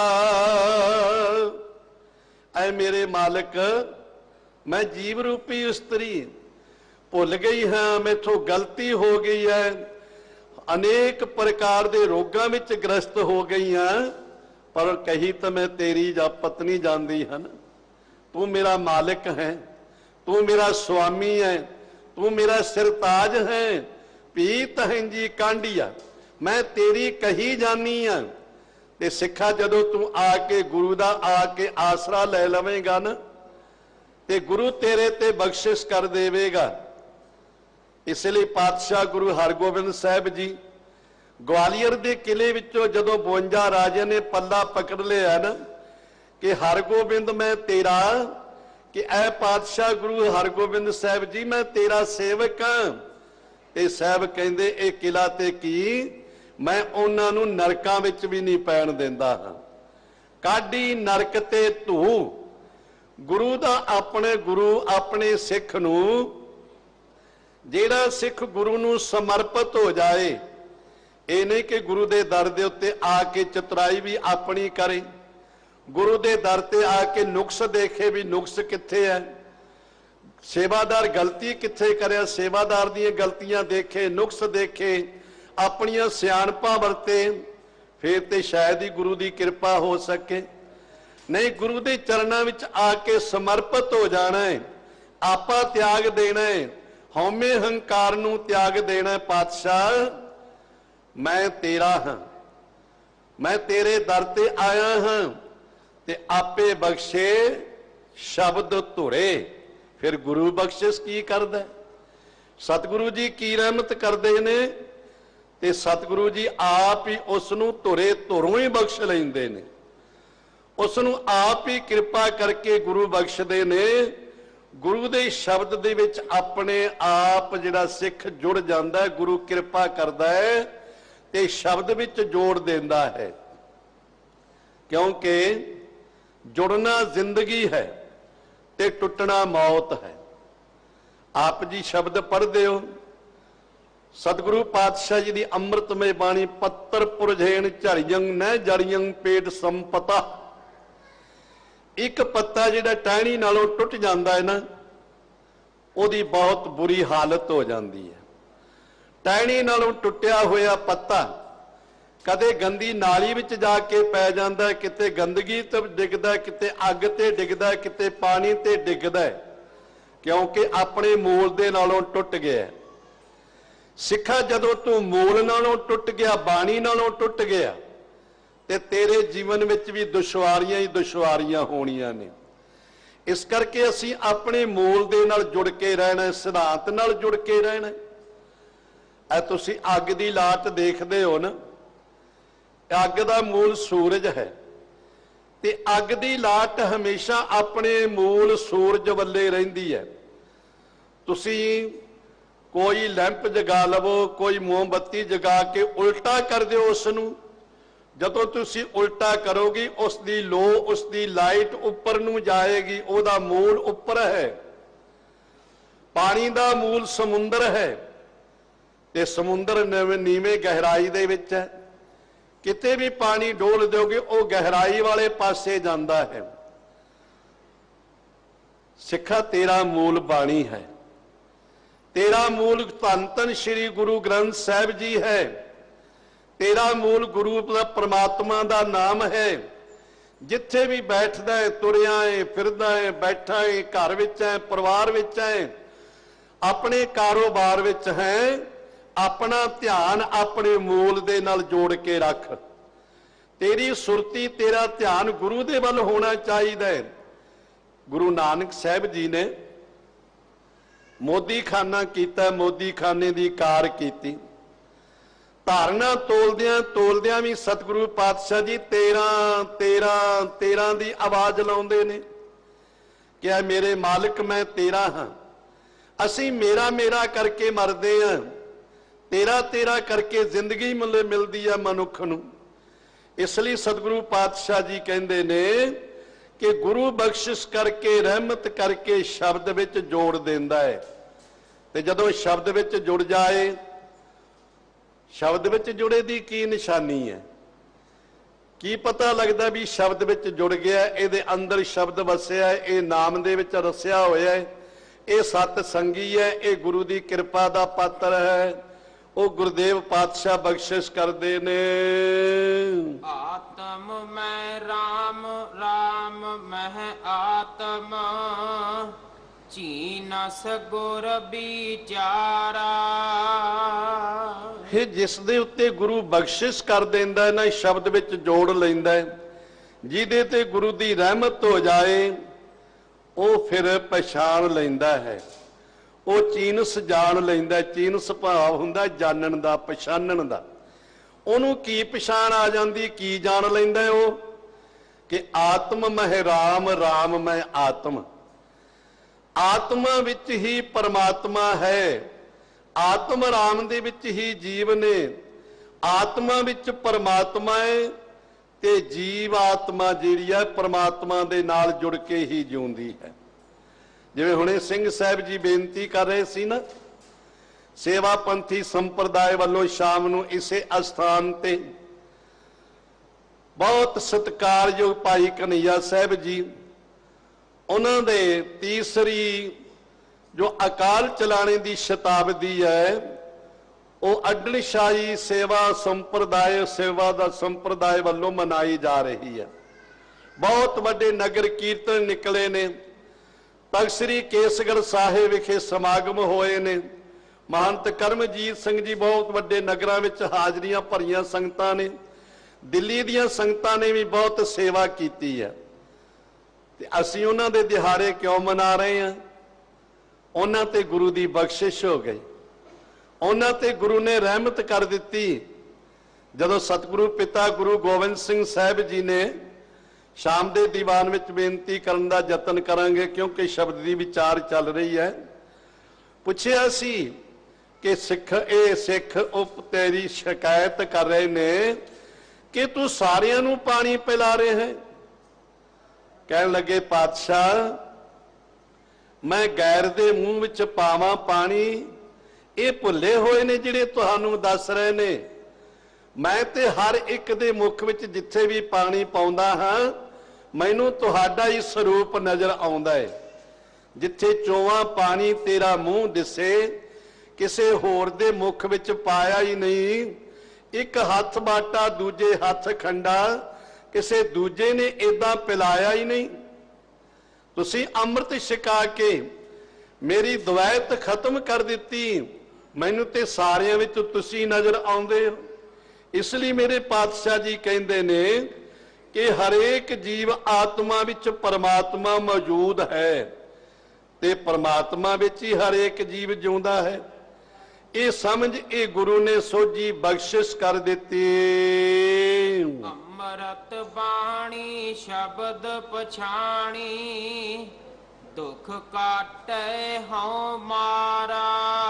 ऐ मेरे मालिक, मैं जीव रूपी स्त्री भुल गई हाँ, मैथों गलती हो गई है, अनेक प्रकार के रोगों में ग्रस्त हो गई हाँ, पर कही तो मैं तेरी जा पत्नी जानती है ना। तू मेरा मालिक है, तू मेरा स्वामी है, तू मेरा सिरताज है। पीत हंजी कांडिया, मैं तेरी कही जानी हाँ। ते सिखा जदों तू आके गुरु दा आके आसरा ले लवेगा ना, ते गुरु तेरे ते बख्शिश कर देवेगा। इसलिए पातशाह गुरु हरगोबिंद साहब जी ग्वालियर के किले विचों जदों 52 राजे ने पल्ला पकड़ लिया ना कि हरगोबिंद मैं तेरा, कि ऐ पातशाह गुरु हरगोबिंद साहब जी मैं तेरा सेवक हाँ। ते साहब कहंदे ए किला ते की मैं उन्हां नूं नरकां विच भी नहीं पैण दिंदा हां। काढी नरक ते धू। गुरु दा अपने गुरु अपने सिख नूं, जेड़ा सिख गुरु नूं समर्पित हो जाए, ये नहीं कि गुरु दे दर दे उत्ते आके चतुराई भी अपनी करे, गुरु दे दर ते आके नुक्स देखे भी नुक्स कित्थे है, सेवादार गलती कित्थे करे, सेवादार दीयां गलतियां देखे, नुक्स देखे, अपनियां सियाणपां वरते, फिर ते शायद ही गुरु की कृपा हो सके। नहीं, गुरु के चरणों विच आके समर्पित हो जाना है, आपा त्याग देना है, हौमे हंकार नूं त्याग देना है। पातशाह मैं तेरा हाँ, मैं तेरे दर ते आया हाँ, ते आपे बख्शे शब्द धुरे। फिर गुरु बख्शिश की करदा, सतगुरु जी की रहमत करते ने, ते सतगुरु जी आप ही उसनूं धुरे धुरों ही बख्श लैंदे ने, उसनूं आप ही कृपा करके गुरु बख्शदे ने। गुरु दे शब्द दे विच अपने आप जिहड़ा सिख जुड़ जांदा है, गुरु कृपा करदा है ते शब्द विच जोड़ देंदा है, क्योंकि जुड़ना जिंदगी है ते टुटना मौत है। आप जी शब्द पढ़दे हो, सतगुरु पातशाह जी की अमृतमय बाणी, पत्तर पुरझेण झड़ियंग न जड़ियंग पेट संपता। एक पत्ता जिहड़ा टहनी नालों टुट जाता है ना, उहदी बहुत बुरी हालत हो जाती है। टहनी नालों टुटिया होया पत्ता कदे गंदी नाली विच जाके पै जांदा है, किते गंदगी ते डिगदा, किते अग ते डिगदा, किते पानी ते डिगदा, क्योंकि अपने मूल दे नालों टुट गया। सिखा जदों तू मूल नालों टुट गया, बाणी नालों टुट गया, ते तेरे जीवन विच भी दुश्वारियां ही दुश्वारियां होणियां ने। इस करके असीं अपने मूल दे नाल जुड़ के रहना, सिद्धांत नाल जुड़ के रहना। ऐ तुसीं अग दी लाट देखदे हो ना, अग दा मूल सूरज है, ते अग दी लाट हमेशा अपने मूल सूरज वल्ले रहिंदी है। तुसीं कोई लैंप जगा लवो, कोई मोमबत्ती जगा के उल्टा कर दो उसनूं, जदों तुसीं उल्टा करोगी उसकी लो, उसकी लाइट उपर नूं जाएगी। उहदा मूल उपर है, पानी दा मूल समुंदर है, ते समुंदर नीवें गहराई दे विच है। किते भी पानी डोल दोगे वो गहराई वाले पासे जाता है। सिखा तेरा मूल बाणी है, तेरा मूल धन धन श्री गुरु ग्रंथ साहिब जी है, तेरा मूल गुरु परमात्मा का नाम है। ਜਿੱਥੇ ਵੀ ਬੈਠਦਾ ਹੈ, ਤੁਰਿਆ ਹੈ, ਫਿਰਦਾ ਹੈ, ਬੈਠਾ ਹੈ, ਘਰ ਵਿੱਚ ਹੈ, ਪਰਿਵਾਰ ਵਿੱਚ ਹੈ, ਆਪਣੇ ਕਾਰੋਬਾਰ ਵਿੱਚ ਹੈ, ਆਪਣਾ ਧਿਆਨ ਆਪਣੇ ਮੂਲ ਦੇ ਨਾਲ ਜੋੜ ਕੇ ਰੱਖ। ਤੇਰੀ ਸੁਰਤੀ, ਤੇਰਾ ਧਿਆਨ ਗੁਰੂ ਦੇ ਵੱਲ ਹੋਣਾ ਚਾਹੀਦਾ ਹੈ। ਗੁਰੂ ਨਾਨਕ ਸਾਹਿਬ ਜੀ ਨੇ ਮੋਦੀਖਾਨਾ ਕੀਤਾ, ਮੋਦੀਖਾਨੇ ਦੀ ਕਾਰ ਕੀਤੀ। ਧਾਰਨਾ ਤੋਲਦਿਆਂ ਵੀ ਸਤਿਗੁਰੂ ਪਾਤਸ਼ਾਹ ਜੀ 13 13 13 ਦੀ ਆਵਾਜ਼ ਲਾਉਂਦੇ ਨੇ ਕਿ ਆ ਮੇਰੇ ਮਾਲਕ ਮੈਂ ਤੇਰਾ ਹਾਂ। ਅਸੀਂ ਮੇਰਾ ਮੇਰਾ ਕਰਕੇ ਮਰਦੇ ਹਾਂ, ਤੇਰਾ ਤੇਰਾ ਕਰਕੇ ਜ਼ਿੰਦਗੀ ਮਿਲਦੀ ਆ ਮਨੁੱਖ ਨੂੰ। ਇਸ ਲਈ ਸਤਿਗੁਰੂ ਪਾਤਸ਼ਾਹ ਜੀ ਕਹਿੰਦੇ ਨੇ ਕਿ ਗੁਰੂ ਬਖਸ਼ਿਸ਼ ਕਰਕੇ, ਰਹਿਮਤ ਕਰਕੇ ਸ਼ਬਦ ਵਿੱਚ ਜੋੜ ਦਿੰਦਾ ਹੈ। ਤੇ ਜਦੋਂ ਸ਼ਬਦ ਵਿੱਚ ਜੁੜ ਜਾਏ, ਸ਼ਬਦ ਵਿੱਚ ਜੁੜੇ ਦੀ ਕੀ ਨਿਸ਼ਾਨੀ ਹੈ? ਕੀ ਪਤਾ ਲੱਗਦਾ ਵੀ ਸ਼ਬਦ ਵਿੱਚ ਜੁੜ ਗਿਆ, ਇਹਦੇ ਅੰਦਰ ਸ਼ਬਦ ਵਸਿਆ, ਇਹ ਨਾਮ ਦੇ ਵਿੱਚ ਰਸਿਆ ਹੋਇਆ ਹੈ, ਇਹ ਸਤ ਸੰਗੀ ਹੈ, ਇਹ ਗੁਰੂ ਦੀ ਕਿਰਪਾ ਦਾ ਪਾਤਰ ਹੈ। ਉਹ ਗੁਰਦੇਵ ਪਾਤਸ਼ਾਹ ਬਖਸ਼ਿਸ਼ ਕਰਦੇ ਨੇ। ਆਤਮ ਮੈਂ ਰਾਮ, ਰਾਮ ਮਹਿ ਆਤਮ, ਚੀਨਸ ਗੁਰ ਵਿਚਾਰਾ। ਇਹ ਜਿਸ ਦੇ ਉੱਤੇ ਗੁਰੂ ਬਖਸ਼ਿਸ਼ ਕਰ ਦਿੰਦਾ ਹੈ ਨਾ, ਸ਼ਬਦ ਵਿੱਚ ਜੋੜ ਲੈਂਦਾ ਹੈ, ਜਿਹਦੇ ਤੇ ਗੁਰੂ ਦੀ ਰਹਿਮਤ ਹੋ ਜਾਏ, ਉਹ ਫਿਰ ਪਛਾਣ ਲੈਂਦਾ ਹੈ, ਉਹ ਚੀਨਸ ਜਾਣ ਲੈਂਦਾ। ਚੀਨਸ ਭਾਵ ਹੁੰਦਾ ਜਾਣਨ ਦਾ, ਪਛਾਣਨ ਦਾ। ਉਹਨੂੰ ਕੀ ਪਛਾਣ ਆ ਜਾਂਦੀ, ਕੀ ਜਾਣ ਲੈਂਦਾ ਉਹ ਕਿ ਆਤਮ ਮਹਿ ਰਾਮ, ਰਾਮ ਮੈਂ ਆਤਮ। ਆਤਮਾ ਵਿੱਚ ਹੀ ਪਰਮਾਤਮਾ ਹੈ, ਆਤਮ ਰਾਮ ਦੇ ਵਿੱਚ ਹੀ ਜੀਵ ਨੇ। ਆਤਮਾ ਵਿੱਚ ਪਰਮਾਤਮਾ ਹੈ ਤੇ ਜੀਵ ਆਤਮਾ ਜਿਹੜੀ ਹੈ ਪਰਮਾਤਮਾ ਦੇ ਨਾਲ ਜੁੜ ਕੇ ਹੀ ਜਿਉਂਦੀ ਹੈ। ਜਿਵੇਂ ਹੁਣੇ ਸਿੰਘ ਸਾਹਿਬ ਜੀ ਬੇਨਤੀ ਕਰ ਰਹੇ ਸੀ ਨਾ, ਸੇਵਾ ਪੰਥੀ ਸੰਪਰਦਾਇ ਵੱਲੋਂ ਸ਼ਾਮ ਨੂੰ ਇਸੇ ਅਸਥਾਨ ਤੇ ਬਹੁਤ ਸਤਿਕਾਰਯੋਗ ਭਾਈ ਕਨਈਆ ਸਾਹਿਬ ਜੀ, ਉਹਨਾਂ ਦੇ ਤੀਸਰੀ ਜੋ ਅਕਾਲ ਚਲਾਣੇ ਦੀ ਸ਼ਤਾਬਦੀ ਹੈ, ਉਹ ਅਡਣਸ਼ਾਹੀ ਸੇਵਾ ਸੰਪਰਦਾਇ, ਸੇਵਾ ਦਾ ਸੰਪਰਦਾਇ ਵੱਲੋਂ ਮਨਾਈ ਜਾ ਰਹੀ ਹੈ। ਬਹੁਤ ਵੱਡੇ ਨਗਰ ਕੀਰਤਨ ਨਿਕਲੇ ਨੇ, ਤਖਤ ਸ੍ਰੀ ਕੇਸਗੜ੍ਹ ਸਾਹਿਬ ਵਿਖੇ ਸਮਾਗਮ ਹੋਏ ਨੇ। ਮਹੰਤ ਕਰਮਜੀਤ ਸਿੰਘ ਜੀ ਬਹੁਤ ਵੱਡੇ ਨਗਰਾਂ ਵਿੱਚ ਹਾਜ਼ਰੀਆਂ ਭਰੀਆਂ ਸੰਗਤਾਂ ਨੇ, ਦਿੱਲੀ ਦੀਆਂ ਸੰਗਤਾਂ ਨੇ ਵੀ ਬਹੁਤ ਸੇਵਾ ਕੀਤੀ ਹੈ। ਤੇ ਅਸੀਂ ਉਹਨਾਂ ਦੇ ਦਿਹਾੜੇ ਕਿਉਂ ਮਨਾ ਰਹੇ ਹਾਂ? ਉਹਨਾਂ ਤੇ ਗੁਰੂ ਦੀ ਬਖਸ਼ਿਸ਼ ਹੋ ਗਈ, ਉਹਨਾਂ ਤੇ ਗੁਰੂ ਨੇ ਰਹਿਮਤ ਕਰ ਦਿੱਤੀ। ਜਦੋਂ ਸਤਿਗੁਰੂ ਪਿਤਾ ਗੁਰੂ ਗੋਬਿੰਦ ਸਿੰਘ ਸਾਹਿਬ ਜੀ ਨੇ ਸ਼ਾਮ ਦੇ ਦੀਵਾਨ ਵਿੱਚ ਬੇਨਤੀ ਕਰਨ ਦਾ ਯਤਨ ਕਰਾਂਗੇ, ਕਿਉਂਕਿ ਸ਼ਬਦ ਦੀ ਵਿਚਾਰ ਚੱਲ ਰਹੀ ਹੈ, ਪੁੱਛਿਆ ਸੀ ਕਿ ਸਿੱਖ ਉਪ ਤੇਰੀ ਸ਼ਿਕਾਇਤ ਕਰ ਰਹੇ ਨੇ ਕਿ ਤੂੰ ਸਾਰਿਆਂ ਨੂੰ ਪਾਣੀ ਪਿਲਾ ਰਹੇ ਹੈ। ਕਹਿਣ ਲੱਗੇ ਪਾਤਸ਼ਾਹ, ਮੈਂ ਗੈਰ ਦੇ ਮੂੰਹ ਵਿੱਚ ਪਾਵਾਂ ਪਾਣੀ, ਇਹ ਭੁੱਲੇ ਹੋਏ ਨੇ ਜਿਹੜੇ ਤੁਹਾਨੂੰ ਦੱਸ ਰਹੇ ਨੇ। ਮੈਂ ਤੇ ਹਰ ਇੱਕ ਦੇ ਮੁਖ ਵਿੱਚ ਜਿੱਥੇ ਵੀ ਪਾਣੀ ਪਾਉਂਦਾ ਹਾਂ, ਮੈਨੂੰ ਤੁਹਾਡਾ ਹੀ ਸਰੂਪ ਨਜ਼ਰ ਆਉਂਦਾ ਹੈ। ਜਿੱਥੇ ਚੋਵਾਂ ਪਾਣੀ ਤੇਰਾ ਮੂੰਹ ਦਿਸੇ, ਕਿਸੇ ਹੋਰ ਦੇ ਮੁਖ ਵਿੱਚ ਪਾਇਆ ਹੀ ਨਹੀਂ। ਇੱਕ ਹੱਥ ਬਾਟਾ, ਦੂਜੇ ਹੱਥ ਖੰਡਾ, ਕਿਸੇ ਦੂਜੇ ਨੇ ਏਦਾਂ ਪਿਲਾਇਆ ਹੀ ਨਹੀਂ। ਤੁਸੀਂ ਅੰਮ੍ਰਿਤ ਛਕਾ ਕੇ ਮੇਰੀ ਦਵੈਤ ਖਤਮ ਕਰ ਦਿੱਤੀ, ਮੈਨੂੰ ਤੇ ਸਾਰਿਆਂ ਵਿੱਚ ਤੁਸੀਂ ਨਜ਼ਰ ਆਉਂਦੇ ਹੋ। ਇਸ ਲਈ ਮੇਰੇ ਪਾਤਸ਼ਾਹ ਜੀ ਕਹਿੰਦੇ ਨੇ ਕਿ ਹਰੇਕ ਜੀਵ ਆਤਮਾ ਵਿੱਚ ਪਰਮਾਤਮਾ ਮੌਜੂਦ ਹੈ ਤੇ ਪਰਮਾਤਮਾ ਵਿੱਚ ਹੀ ਹਰੇਕ ਜੀਵ ਜਿਉਂਦਾ ਹੈ। ਇਹ ਸਮਝ ਇਹ ਗੁਰੂ ਨੇ ਸੋਝੀ ਬਖਸ਼ਿਸ਼ ਕਰ ਦਿੱਤੀ। ਅੰਮ੍ਰਿਤ ਬਾਣੀ ਸ਼ਬਦ ਪਛਾਣੀ, ਦੁਖ ਕਾਟੇ ਹਉ ਮਾਰਾ।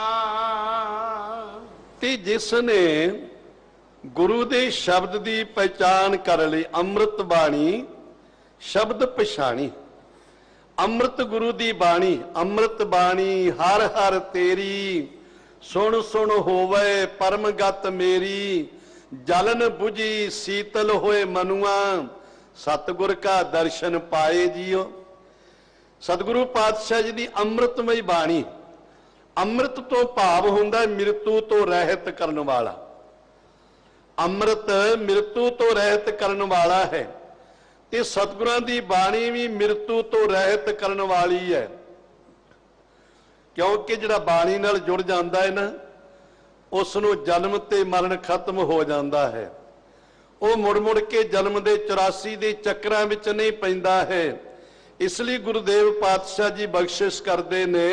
ਤੇ ਜਿਸ ਨੇ ਗੁਰੂ ਦੇ ਸ਼ਬਦ ਦੀ ਪਹਿਚਾਨ ਕਰ ਲਈ, ਅੰਮ੍ਰਿਤ ਬਾਣੀ ਸ਼ਬਦ ਪਛਾਣੀ, ਅੰਮ੍ਰਿਤ ਗੁਰੂ ਦੀ ਬਾਣੀ, ਅੰਮ੍ਰਿਤ ਬਾਣੀ ਹਰ ਹਰ ਤੇਰੀ, ਸੁਣ ਸੁਣ ਹੋਵੇ ਪਰਮਗਤ ਮੇਰੀ, ਜਲਨ 부ਝੀ ਸੀਤਲ ਹੋਏ ਮਨੁਆ, ਸਤਿਗੁਰ ਕਾ ਦਰਸ਼ਨ ਪਾਏ ਜੀਓ। ਸਤਿਗੁਰੂ ਪਾਤਸ਼ਾਹ ਜੀ ਦੀ ਅੰਮ੍ਰਿਤਮਈ ਬਾਣੀ, ਅੰਮ੍ਰਿਤ ਤੋਂ ਭਾਵ ਹੁੰਦਾ ਮਿਰਤੂ ਤੋਂ ਰਹਿਤ ਕਰਨ ਵਾਲਾ। ਅੰਮ੍ਰਿਤ ਮਿਰਤੂ ਤੋਂ ਰਹਿਤ ਕਰਨ ਵਾਲਾ ਹੈ ਤੇ ਸਤਿਗੁਰਾਂ ਦੀ ਬਾਣੀ ਵੀ ਮਿਰਤੂ ਤੋਂ ਰਹਿਤ ਕਰਨ ਵਾਲੀ ਹੈ, ਕਿਉਂਕਿ ਜਿਹੜਾ ਬਾਣੀ ਨਾਲ ਜੁੜ ਜਾਂਦਾ ਹੈ ਨਾ, ਉਸ ਨੂੰ ਜਨਮ ਤੇ ਮਰਨ ਖਤਮ ਹੋ ਜਾਂਦਾ ਹੈ। ਉਹ ਮੁੜ ਮੁੜ ਕੇ ਜਨਮ ਦੇ 84 ਦੇ ਚੱਕਰਾਂ ਵਿੱਚ ਨਹੀਂ ਪੈਂਦਾ ਹੈ। ਇਸ ਲਈ ਗੁਰਦੇਵ ਪਾਤਸ਼ਾਹ ਜੀ ਬਖਸ਼ਿਸ਼ ਕਰਦੇ ਨੇ,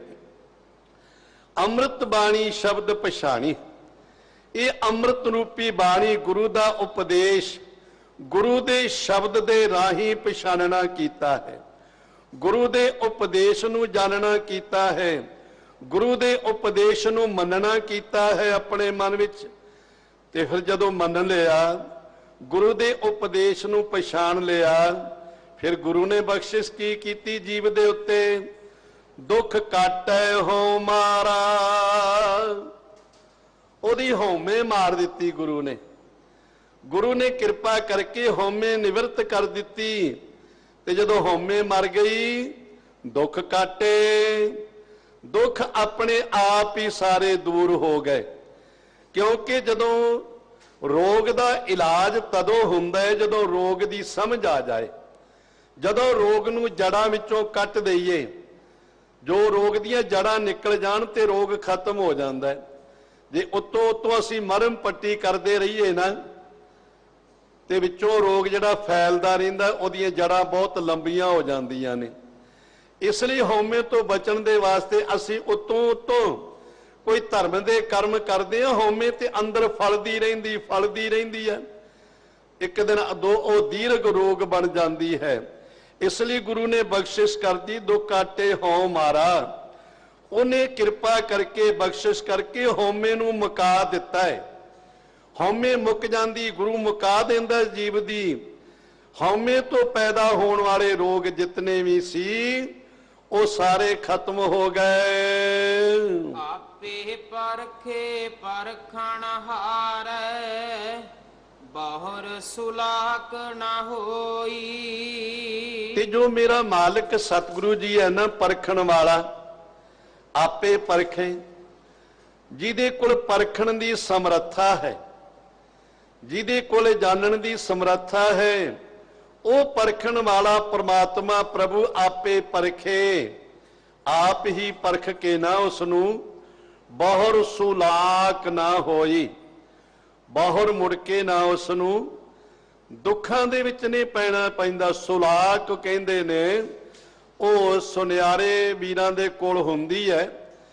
ਅੰਮ੍ਰਿਤ ਬਾਣੀ ਸ਼ਬਦ ਪਛਾਣੀ। ਇਹ ਅੰਮ੍ਰਿਤ ਰੂਪੀ ਬਾਣੀ ਗੁਰੂ ਦਾ ਉਪਦੇਸ਼ ਗੁਰੂ ਦੇ ਸ਼ਬਦ ਦੇ ਰਾਹੀਂ ਪਛਾਣਨਾ ਕੀਤਾ ਹੈ, ਗੁਰੂ ਦੇ ਉਪਦੇਸ਼ ਨੂੰ ਜਾਣਨਾ ਕੀਤਾ ਹੈ, ਗੁਰੂ ਦੇ ਉਪਦੇਸ਼ ਨੂੰ ਮੰਨਣਾ ਕੀਤਾ ਹੈ ਆਪਣੇ ਮਨ ਵਿੱਚ। ਤੇ ਫਿਰ ਜਦੋਂ ਮੰਨ ਲਿਆ, ਗੁਰੂ ਦੇ ਉਪਦੇਸ਼ ਨੂੰ ਪਛਾਣ ਲਿਆ, ਫਿਰ ਗੁਰੂ ਨੇ ਬਖਸ਼ਿਸ਼ ਕੀ ਕੀਤੀ ਜੀਵ ਦੇ ਉੱਤੇ? ਦੁੱਖ ਕਾਟੈ ਹੋ ਮਾਰਾ, ਉਹਦੀ ਹਉਮੈ ਮਾਰ ਦਿੱਤੀ ਗੁਰੂ ਨੇ। ਗੁਰੂ ਨੇ ਕਿਰਪਾ ਕਰਕੇ ਹਉਮੈ ਨਿਵਰਤ ਕਰ ਦਿੱਤੀ, ਤੇ ਜਦੋਂ ਹਉਮੈ ਮਰ ਗਈ, ਦੁੱਖ ਕਾਟੇ, ਦੁੱਖ ਆਪਣੇ ਆਪ ਹੀ ਸਾਰੇ ਦੂਰ ਹੋ ਗਏ। ਕਿਉਂਕਿ ਜਦੋਂ ਰੋਗ ਦਾ ਇਲਾਜ ਤਦੋਂ ਹੁੰਦਾ ਹੈ ਜਦੋਂ ਰੋਗ ਦੀ ਸਮਝ ਆ ਜਾਏ, ਜਦੋਂ ਰੋਗ ਨੂੰ ਜੜ੍ਹਾਂ ਵਿੱਚੋਂ ਕੱਟ ਦਈਏ, ਜੋ ਰੋਗ ਦੀਆਂ ਜੜ੍ਹਾਂ ਨਿਕਲ ਜਾਣ ਤੇ ਰੋਗ ਖਤਮ ਹੋ ਜਾਂਦਾ ਹੈ। ਜੇ ਉੱਤੋਂ ਅਸੀਂ ਮਰਮ ਪੱਟੀ ਕਰਦੇ ਰਹੀਏ ਨਾ, ਤੇ ਵਿੱਚੋਂ ਰੋਗ ਜਿਹੜਾ ਫੈਲਦਾ ਰਹਿੰਦਾ, ਉਹਦੀਆਂ ਜੜ੍ਹਾਂ ਬਹੁਤ ਲੰਬੀਆਂ ਹੋ ਜਾਂਦੀਆਂ ਨੇ। ਇਸ ਲਈ ਹਉਮੈ ਤੋਂ ਬਚਣ ਦੇ ਵਾਸਤੇ ਅਸੀਂ ਉੱਤੋਂ ਕੋਈ ਧਰਮ ਦੇ ਕਰਮ ਕਰਦੇ ਹਾਂ, ਹਉਮੈ ਤੇ ਅੰਦਰ ਫਲਦੀ ਰਹਿੰਦੀ ਹੈ। ਇੱਕ ਦਿਨ ਉਹ ਦੀਰਘ ਰੋਗ ਬਣ ਜਾਂਦੀ ਹੈ। ਇਸ ਲਈ ਗੁਰੂ ਨੇ ਬਖਸ਼ਿਸ਼ ਕਰਦੀ, ਦੁੱਖ ਕਾਟੇ ਹਉ ਮਾਰਾ। ਉਹਨੇ ਕਿਰਪਾ ਕਰਕੇ ਬਖਸ਼ਿਸ਼ ਕਰਕੇ ਹਉਮੈ ਨੂੰ ਮੁਕਾ ਦਿੱਤਾ ਹੈ। ਹਉਮੈ ਮੁੱਕ ਜਾਂਦੀ, ਗੁਰੂ ਮੁਕਾ ਦਿੰਦਾ ਜੀਵ ਦੀ। ਹਉਮੈ ਤੋਂ ਪੈਦਾ ਹੋਣ ਵਾਲੇ ਰੋਗ ਜਿਤਨੇ ਵੀ ਸੀ, ਉਹ ਸਾਰੇ ਖਤਮ ਹੋ ਗਏ। ਆਪੇ ਪਰਖੇ ਪਰਖਣ ਹਾਰੈ, ਬਹੁਰ ਸੁਲਾਕ ਨਾ ਹੋਈ। ਤੇ ਜੋ ਮੇਰਾ ਮਾਲਕ ਸਤਿਗੁਰੂ ਜੀ ਹੈ ਨਾ, ਪਰਖਣ ਵਾਲਾ, ਆਪੇ ਪਰਖੇ, ਜਿਹਦੇ ਕੋਲ ਪਰਖਣ ਦੀ ਸਮਰੱਥਾ ਹੈ, ਜਿਹਦੇ ਕੋਲ ਜਾਣਨ ਦੀ ਸਮਰੱਥਾ ਹੈ, ਉਹ ਪਰਖਣ ਵਾਲਾ ਪ੍ਰਮਾਤਮਾ ਪ੍ਰਭੂ ਆਪੇ ਪਰਖੇ। ਆਪ ਹੀ ਪਰਖ ਕੇ ਨਾ ਉਸ ਨੂੰ ਬਹੁਰ ਸੁਲਾਕ ਨਾ ਹੋਈ, ਬਹੁਰ ਮੁੜ ਕੇ ਨਾ ਉਸ ਨੂੰ ਦੁੱਖਾਂ ਦੇ ਵਿੱਚ ਨਹੀਂ ਪੈਂਦਾ। ਸੁਲਾਕ ਕਹਿੰਦੇ ਨੇ, ਉਹ ਸੁਨਿਆਰੇ ਵੀਰਾਂ ਦੇ ਕੋਲ ਹੁੰਦੀ ਹੈ,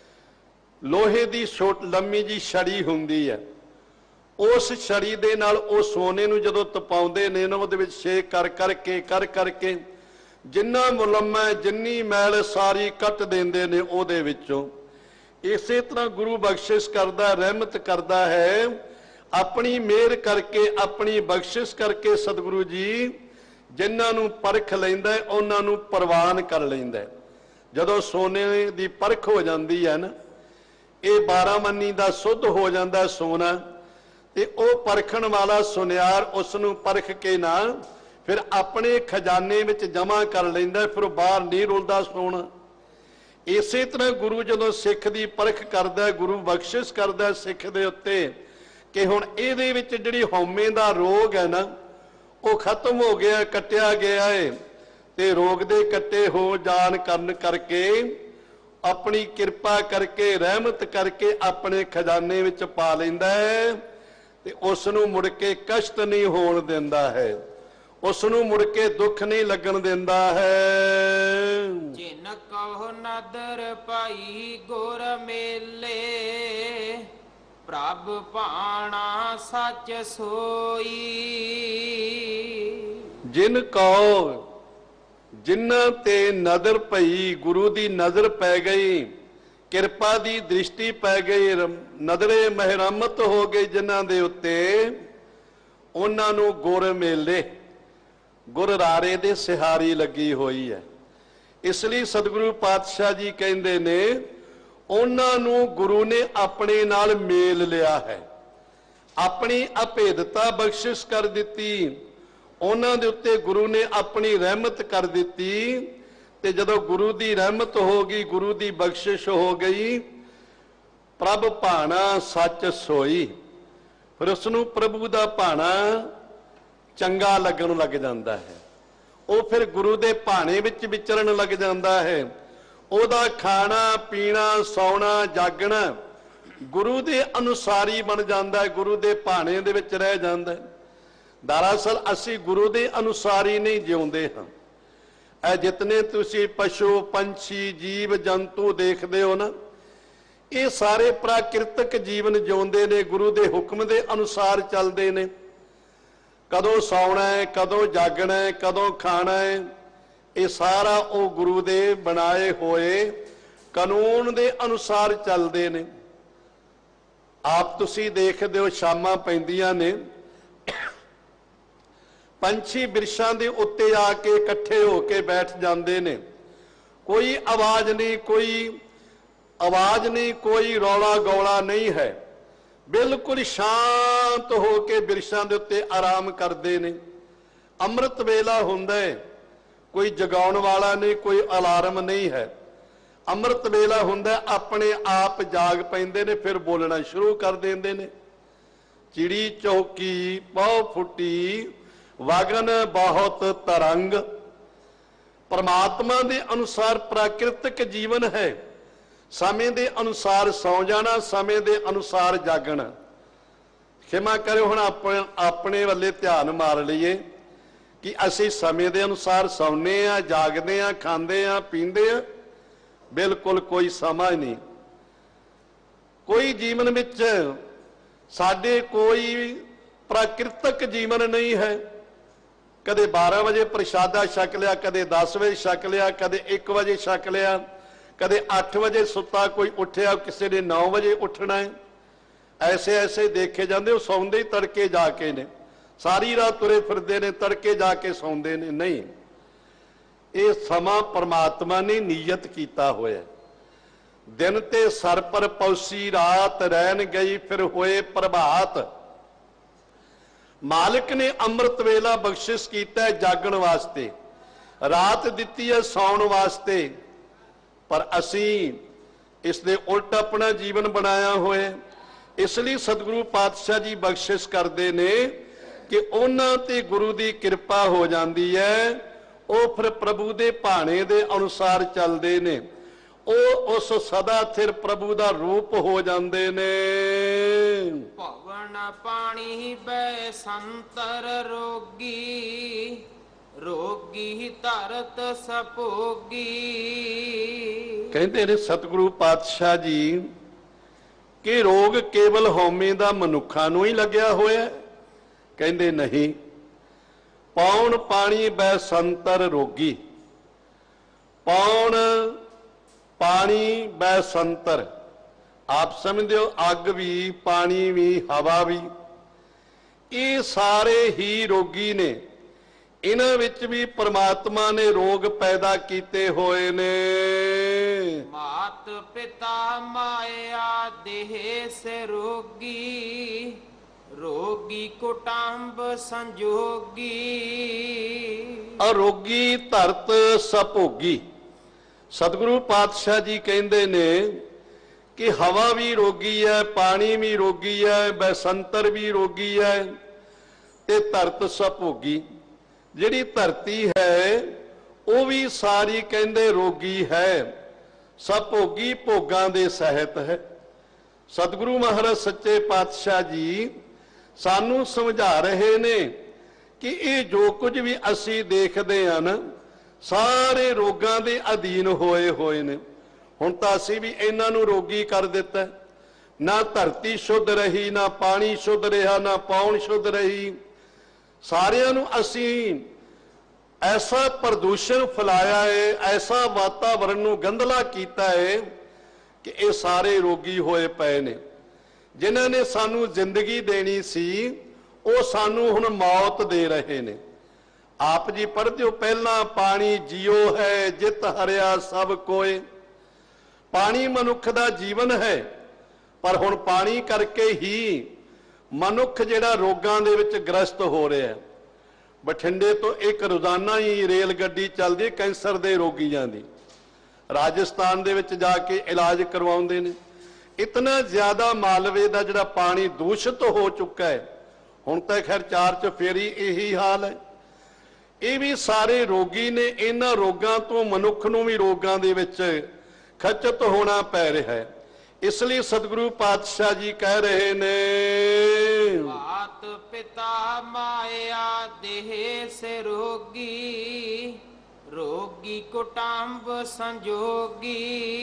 ਲੋਹੇ ਦੀ ਲੰਮੀ ਜੀ ਛੜੀ ਹੁੰਦੀ ਹੈ। ਉਸ ਛੜੀ ਦੇ ਨਾਲ ਉਹ ਸੋਨੇ ਨੂੰ ਜਦੋਂ ਤਪਾਉਂਦੇ ਨੇ ਨਾ, ਉਹਦੇ ਵਿੱਚ ਛੇਕ ਕਰ ਕਰਕੇ ਜਿੰਨਾ ਮੁਲੰਮਾ ਜਿੰਨੀ ਮੈਲ ਸਾਰੀ ਕੱਟ ਦਿੰਦੇ ਨੇ ਉਹਦੇ ਵਿੱਚੋਂ। ਇਸੇ ਤਰ੍ਹਾਂ ਗੁਰੂ ਬਖਸ਼ਿਸ਼ ਕਰਦਾ, ਰਹਿਮਤ ਕਰਦਾ ਹੈ, ਆਪਣੀ ਮਿਹਰ ਕਰਕੇ, ਆਪਣੀ ਬਖਸ਼ਿਸ਼ ਕਰਕੇ ਸਤਿਗੁਰੂ ਜੀ ਜਿਨ੍ਹਾਂ ਨੂੰ ਪਰਖ ਲੈਂਦਾ ਉਹਨਾਂ ਨੂੰ ਪ੍ਰਵਾਨ ਕਰ ਲੈਂਦਾ। ਜਦੋਂ ਸੋਨੇ ਦੀ ਪਰਖ ਹੋ ਜਾਂਦੀ ਹੈ ਨਾ, ਇਹ 12 ਮੰਨੀ ਦਾ ਸੁੱਧ ਹੋ ਜਾਂਦਾ ਸੋਨਾ, ਤੇ ਉਹ ਪਰਖਣ ਵਾਲਾ ਸੁਨਿਆਰ ਉਸ ਨੂੰ ਪਰਖ ਕੇ ਨਾ ਫਿਰ ਆਪਣੇ ਖਜ਼ਾਨੇ ਵਿੱਚ ਜਮ੍ਹਾਂ ਕਰ ਲੈਂਦਾ, ਫਿਰ ਬਾਹਰ ਨਹੀਂ ਰੁਲਦਾ ਸੋਨਾ। ਇਸੇ ਤਰ੍ਹਾਂ ਗੁਰੂ ਜਦੋਂ ਸਿੱਖ ਦੀ ਪਰਖ ਕਰਦਾ, ਗੁਰੂ ਬਖਸ਼ਿਸ਼ ਕਰਦਾ ਸਿੱਖ ਦੇ ਉੱਤੇ ਕਿ ਹੁਣ ਇਹਦੇ ਵਿੱਚ ਜਿਹੜੀ ਹਉਮੈ ਦਾ ਰੋਗ ਹੈ ਨਾ, ਉਹ ਖਤਮ ਹੋ ਗਿਆ, ਕੱਟਿਆ ਗਿਆ ਹੈ। ਤੇ ਰੋਗ ਦੇ ਕੱਟੇ ਹੋ ਜਾਣ ਕਰਨ ਕਰਕੇ ਆਪਣੀ ਕਿਰਪਾ ਕਰਕੇ, ਰਹਿਮਤ ਕਰਕੇ ਆਪਣੇ ਖਜ਼ਾਨੇ ਵਿੱਚ ਪਾ ਲੈਂਦਾ ਹੈ, ਤੇ ਉਸ ਨੂੰ ਮੁੜ ਕੇ ਕਸ਼ਟ ਨਹੀਂ ਹੋਣ ਦਿੰਦਾ ਹੈ, ਉਸ ਨੂੰ ਮੁੜ ਕੇ ਦੁੱਖ ਨਹੀਂ ਲੱਗਣ ਦਿੰਦਾ ਹੈ। ਜਿਨ ਕਹੋ ਨਦਰ ਪਾਈ ਗੁਰ ਮੇਲੇ, ਪ੍ਰਭ ਭਾਣਾ ਸੱਚ ਸੋਈ। ਜਿਨ ਕਹੋ, ਜਿਨ੍ਹਾਂ ਤੇ ਨਜ਼ਰ ਪਈ, ਗੁਰੂ ਦੀ ਨਜ਼ਰ ਪੈ ਗਈ, ਕਿਰਪਾ ਦੀ ਦ੍ਰਿਸ਼ਟੀ ਪੈ ਗਈ, ਨਜ਼ਰੇ ਮਹਿਰਮਤ ਹੋ ਗਈ ਜਿਨ੍ਹਾਂ ਦੇ ਉੱਤੇ, ਉਹਨਾਂ ਨੂੰ ਗੁਰ ਮੇਲੇ, ਗੁਰ ਰਾਰੇ ਦੇ ਸਿਹਾਰੀ ਲੱਗੀ ਹੋਈ ਹੈ। ਇਸ ਲਈ ਸਤਿਗੁਰੂ ਪਾਤਸ਼ਾਹ ਜੀ ਕਹਿੰਦੇ ਨੇ, ਉਹਨਾਂ ਨੂੰ ਗੁਰੂ ਨੇ ਆਪਣੇ ਨਾਲ ਮੇਲ ਲਿਆ ਹੈ, ਆਪਣੀ ਅਭੇਦਤਾ ਬਖਸ਼ਿਸ਼ ਕਰ ਦਿੱਤੀ, ਉਹਨਾਂ ਦੇ ਉੱਤੇ ਗੁਰੂ ਨੇ ਆਪਣੀ ਰਹਿਮਤ ਕਰ ਦਿੱਤੀ। ਤੇ ਜਦੋਂ ਗੁਰੂ ਦੀ ਰਹਿਮਤ ਹੋ ਗਈ, ਗੁਰੂ ਦੀ ਬਖਸ਼ਿਸ਼ ਹੋ ਗਈ, ਪ੍ਰਭ ਭਾਣਾ ਸੱਚ ਸੋਈ, ਫਿਰ ਉਸ ਨੂੰ ਪ੍ਰਭੂ ਦਾ ਭਾਣਾ ਚੰਗਾ ਲੱਗਣ ਲੱਗ ਜਾਂਦਾ ਹੈ। ਉਹ ਫਿਰ ਗੁਰੂ ਦੇ ਭਾਣੇ ਵਿੱਚ ਵਿਚਰਨ ਲੱਗ ਜਾਂਦਾ ਹੈ। ਉਹਦਾ ਖਾਣਾ ਪੀਣਾ ਸੌਣਾ ਜਾਗਣਾ ਗੁਰੂ ਦੇ ਅਨੁਸਾਰੀ ਬਣ ਜਾਂਦਾ ਹੈ, ਗੁਰੂ ਦੇ ਭਾਣੇ ਦੇ ਵਿੱਚ ਰਹਿ ਜਾਂਦਾ ਹੈ। ਦਰਅਸਲ ਅਸੀਂ ਗੁਰੂ ਦੇ ਅਨੁਸਾਰੀ ਨਹੀਂ ਜਿਉਂਦੇ ਹਾਂ। ਇਹ ਜਿਤਨੇ ਤੁਸੀਂ ਪਸ਼ੂ ਪੰਛੀ ਜੀਵ ਜੰਤੂ ਦੇਖਦੇ ਹੋ ਨਾ, ਇਹ ਸਾਰੇ ਪ੍ਰਾਕਿਰਤਕ ਜੀਵਨ ਜਿਉਂਦੇ ਨੇ, ਗੁਰੂ ਦੇ ਹੁਕਮ ਦੇ ਅਨੁਸਾਰ ਚੱਲਦੇ ਨੇ। ਕਦੋਂ ਸੌਣਾ ਹੈ, ਕਦੋਂ ਜਾਗਣਾ ਹੈ, ਕਦੋਂ ਖਾਣਾ ਹੈ, ਇਹ ਸਾਰਾ ਉਹ ਗੁਰੂ ਦੇ ਬਣਾਏ ਹੋਏ ਕਾਨੂੰਨ ਦੇ ਅਨੁਸਾਰ ਚੱਲਦੇ ਨੇ। ਆਪ ਤੁਸੀਂ ਦੇਖਦੇ ਹੋ ਸ਼ਾਮਾਂ ਪੈਂਦੀਆਂ ਨੇ, ਪੰਛੀ ਬਿਰਛਾਂ ਦੇ ਉੱਤੇ ਆ ਕੇ ਇਕੱਠੇ ਹੋ ਕੇ ਬੈਠ ਜਾਂਦੇ ਨੇ। ਕੋਈ ਆਵਾਜ਼ ਨਹੀਂ, ਕੋਈ ਰੌਲਾ ਗੌਲਾ ਨਹੀਂ ਹੈ, ਬਿਲਕੁਲ ਸ਼ਾਂਤ ਹੋ ਕੇ ਬਿਰਛਾਂ ਦੇ ਉੱਤੇ ਆਰਾਮ ਕਰਦੇ ਨੇ। ਅੰਮ੍ਰਿਤ ਵੇਲਾ ਹੁੰਦਾ ਹੈ, ਕੋਈ ਜਗਾਉਣ ਵਾਲਾ ਨਹੀਂ, ਕੋਈ ਅਲਾਰਮ ਨਹੀਂ ਹੈ। ਅੰਮ੍ਰਿਤ ਵੇਲਾ ਹੁੰਦਾ, ਆਪਣੇ ਆਪ ਜਾਗ ਪੈਂਦੇ ਨੇ, ਫਿਰ ਬੋਲਣਾ ਸ਼ੁਰੂ ਕਰ ਦਿੰਦੇ ਨੇ। ਚਿੜੀ ਚੌਕੀ ਪਉ ਫੁੱਟੀ ਵਗਨ ਬਹੁਤ ਤਰੰਗ। ਪਰਮਾਤਮਾ ਦੇ ਅਨੁਸਾਰ ਪ੍ਰਾਕਿਰਤਿਕ ਜੀਵਨ ਹੈ। ਸਮੇਂ ਦੇ ਅਨੁਸਾਰ ਸੌਂ ਜਾਣਾ, ਸਮੇਂ ਦੇ ਅਨੁਸਾਰ ਜਾਗਣਾ। ਖਿਮਾ ਕਰਿਓ, ਹੁਣ ਆਪਣੇ ਵੱਲੇ ਧਿਆਨ ਮਾਰ ਲਈਏ ਕਿ ਅਸੀਂ ਸਮੇਂ ਦੇ ਅਨੁਸਾਰ ਸੌਂਦੇ ਆ, ਜਾਗਦੇ ਆ, ਖਾਂਦੇ ਆ, ਪੀਂਦੇ ਆ। ਬਿਲਕੁਲ ਕੋਈ ਸਮਾਂ ਨਹੀਂ। ਕੋਈ ਜੀਵਨ ਵਿੱਚ ਸਾਡੇ ਕੋਈ ਪ੍ਰਾਕਿਰਤਕ ਜੀਵਨ ਨਹੀਂ ਹੈ। ਕਦੇ 12 ਵਜੇ ਪ੍ਰਸ਼ਾਦਾ ਛਕ ਲਿਆ, ਕਦੇ 10 ਵਜੇ ਛਕ ਲਿਆ, ਕਦੇ 1 ਵਜੇ ਛਕ ਲਿਆ, ਕਦੇ 8 ਵਜੇ ਸੁੱਤਾ, ਕੋਈ ਉੱਠਿਆ, ਕਿਸੇ ਨੇ 9 ਵਜੇ ਉੱਠਣਾ ਹੈ। ਐਸੇ ਐਸੇ ਦੇਖੇ ਜਾਂਦੇ, ਉਹ ਸੌਂਦੇ ਹੀ ਤੜਕੇ ਜਾ ਕੇ ਨੇ, ਸਾਰੀ ਰਾਤ ਤੁਰੇ ਫਿਰਦੇ ਨੇ, ਤੜਕੇ ਜਾ ਕੇ ਸੌਂਦੇ ਨੇ। ਨਹੀਂ, ਇਹ ਸਮਾਂ ਪਰਮਾਤਮਾ ਨੇ ਨਿਯਤ ਕੀਤਾ ਹੋਇਆ। ਦਿਨ ਤੇ ਸਰ ਪਰ ਪੌਸੀ ਰਾਤ ਰਹਿਣ ਗਈ, ਫਿਰ ਹੋਏ ਪ੍ਰਭਾਤ। ਮਾਲਕ ਨੇ ਅੰਮ੍ਰਿਤ ਵੇਲਾ ਬਖਸ਼ਿਸ਼ ਕੀਤਾ ਜਾਗਣ ਵਾਸਤੇ, ਰਾਤ ਦਿੱਤੀ ਹੈ ਸੌਣ ਵਾਸਤੇ, ਪਰ ਅਸੀਂ ਇਸ ਦੇ ਉਲਟ ਆਪਣਾ ਜੀਵਨ ਬਣਾਇਆ ਹੋਇਆ। ਇਸ ਲਈ ਸਤਿਗੁਰੂ ਪਾਤਸ਼ਾਹ ਜੀ ਬਖਸ਼ਿਸ਼ ਕਰਦੇ ਨੇ ਕਿ ਉਹਨਾਂ ਤੇ ਗੁਰੂ ਦੀ ਕਿਰਪਾ ਹੋ ਜਾਂਦੀ ਹੈ। ਉਹ ਫਿਰ ਪ੍ਰਭੂ ਦੇ ਭਾਣੇ ਦੇ ਅਨੁਸਾਰ ਚੱਲਦੇ ਨੇ, ਉਹ ਉਸ ਸਦਾ ਸਥਿਰ ਪ੍ਰਭੂ ਦਾ ਰੂਪ ਹੋ ਜਾਂਦੇ ਨੇ। ਭਵਨ ਪਾਣੀ ਬੈ ਸੰਤਰ ਰੋਗੀ, ਰੋਗੀ ਧਰਤ ਸਪੋਗੀ। ਕਹਿੰਦੇ ਨੇ ਸਤਿਗੁਰੂ ਪਾਤਸ਼ਾਹ ਜੀ ਕਿ ਰੋਗ ਕੇਵਲ ਹਉਮੈ ਦਾ ਮਨੁੱਖਾਂ ਨੂੰ ਹੀ ਲੱਗਿਆ ਹੋਇਆ। ਕਹਿੰਦੇ ਨਹੀਂ, ਪੌਣ ਪਾਣੀ ਬੈ ਸੰਤਰ ਰੋਗੀ। ਪੌਣ ਪਾਣੀ ਬੈ ਸੰਤਰ, ਆਪ ਸਮਝਦੇ ਹੋ, ਅੱਗ ਵੀ, ਪਾਣੀ ਵੀ, ਹਵਾ ਵੀ, ਇਹ ਸਾਰੇ ਹੀ ਰੋਗੀ ਨੇ। ਇਹਨਾਂ ਵਿੱਚ ਵੀ ਪਰਮਾਤਮਾ ਨੇ ਰੋਗ ਪੈਦਾ ਕੀਤੇ ਹੋਏ ਨੇ। ਮਾਤ ਪਿਤਾ ਮਾਇਆ ਦੇਹ ਸੇ ਰੋਗੀ, ਰੋਗੀ ਕੁਟੰਬ ਸੰਜੋਗੀ। ਅਰੋਗੀ ਧਰਤ ਸਭੋਗੀ। ਸਤਿਗੁਰੂ ਪਾਤਸ਼ਾਹ ਜੀ ਕਹਿੰਦੇ ਨੇ ਕਿ ਹਵਾ ਵੀ ਰੋਗੀ ਹੈ, ਪਾਣੀ ਵੀ ਰੋਗੀ ਹੈ, ਬੈਸੰਤਰ ਵੀ ਰੋਗੀ ਹੈ, ਤੇ ਧਰਤ ਸਭੋਗੀ। ਜਿਹੜੀ ਧਰਤੀ ਹੈ ਉਹ ਵੀ ਸਾਰੀ ਕਹਿੰਦੇ ਰੋਗੀ ਹੈ। ਸਭੋਗੀ ਭੋਗਾਂ ਦੇ ਸਹਿਤ ਹੈ। ਸਤਿਗੁਰੂ ਮਹਾਰਾਜ ਸੱਚੇ ਪਾਤਸ਼ਾਹ ਜੀ ਸਾਨੂੰ ਸਮਝਾ ਰਹੇ ਨੇ ਕਿ ਇਹ ਜੋ ਕੁਝ ਵੀ ਅਸੀਂ ਦੇਖਦੇ ਹਾਂ ਨਾ, ਸਾਰੇ ਰੋਗਾਂ ਦੇ ਅਧੀਨ ਹੋਏ ਨੇ। ਹੁਣ ਤਾਂ ਅਸੀਂ ਵੀ ਇਹਨਾਂ ਨੂੰ ਰੋਗੀ ਕਰ ਦਿੱਤਾ। ਨਾ ਧਰਤੀ ਸ਼ੁੱਧ ਰਹੀ, ਨਾ ਪਾਣੀ ਸ਼ੁੱਧ ਰਿਹਾ, ਨਾ ਪੌਣ ਸ਼ੁੱਧ ਰਹੀ। ਸਾਰਿਆਂ ਨੂੰ ਅਸੀਂ ਐਸਾ ਪ੍ਰਦੂਸ਼ਣ ਫੈਲਾਇਆ ਹੈ, ਐਸਾ ਵਾਤਾਵਰਣ ਨੂੰ ਗੰਧਲਾ ਕੀਤਾ ਹੈ ਕਿ ਇਹ ਸਾਰੇ ਰੋਗੀ ਹੋਏ ਪਏ ਨੇ। ਜਿਨ੍ਹਾਂ ਨੇ ਸਾਨੂੰ ਜ਼ਿੰਦਗੀ ਦੇਣੀ ਸੀ, ਉਹ ਸਾਨੂੰ ਹੁਣ ਮੌਤ ਦੇ ਰਹੇ ਨੇ। ਆਪ ਜੀ ਪੜ੍ਹਦੇ ਹੋ, ਪਹਿਲਾਂ ਪਾਣੀ ਜਿਉ ਹੈ ਜਿਤ ਹਰਿਆ ਸਭ ਕੋਏ। ਪਾਣੀ ਮਨੁੱਖ ਦਾ ਜੀਵਨ ਹੈ, ਪਰ ਹੁਣ ਪਾਣੀ ਕਰਕੇ ਹੀ ਮਨੁੱਖ ਜਿਹੜਾ ਰੋਗਾਂ ਦੇ ਵਿੱਚ ਗ੍ਰਸਤ ਹੋ ਰਿਹਾ ਹੈ। ਬਠਿੰਡੇ ਤੋਂ ਇੱਕ ਰੋਜ਼ਾਨਾ ਹੀ ਰੇਲ ਗੱਡੀ ਚੱਲਦੀ ਕੈਂਸਰ ਦੇ ਰੋਗੀਆਂ ਦੀ, ਰਾਜਸਥਾਨ ਦੇ ਵਿੱਚ ਜਾ ਕੇ ਇਲਾਜ ਕਰਵਾਉਂਦੇ ਨੇ। ਇਤਨਾ ਜ਼ਿਆਦਾ ਮਾਲਵੇ ਦਾ ਜਿਹੜਾ ਪਾਣੀ ਦੂਸ਼ਿਤ ਹੋ ਚੁੱਕਾ ਹੈ। ਹੁਣ ਤਾਂ ਖੈਰ 4 ਚੁਫੇਰੀ ਇਹੀ ਹਾਲ ਹੈ। ਇਹ ਵੀ ਸਾਰੇ ਰੋਗੀ ਨੇ। ਇਹਨਾਂ ਰੋਗਾਂ ਤੋਂ ਮਨੁੱਖ ਨੂੰ ਵੀ ਰੋਗਾਂ ਦੇ ਵਿੱਚ ਖਚਿਤ ਹੋਣਾ ਪੈ ਰਿਹਾ ਹੈ। ਇਸ ਲਈ ਸਤਿਗੁਰੂ ਪਾਤਸ਼ਾਹ ਜੀ ਕਹਿ ਰਹੇ ਨੇ, ਮਾਤ ਪਿਤਾ ਮਾਇਆ ਦੇਹ ਸੇ ਰੋਗੀ, ਰੋਗੀ ਕੁਟੰਬ ਸੰਜੋਗੀ।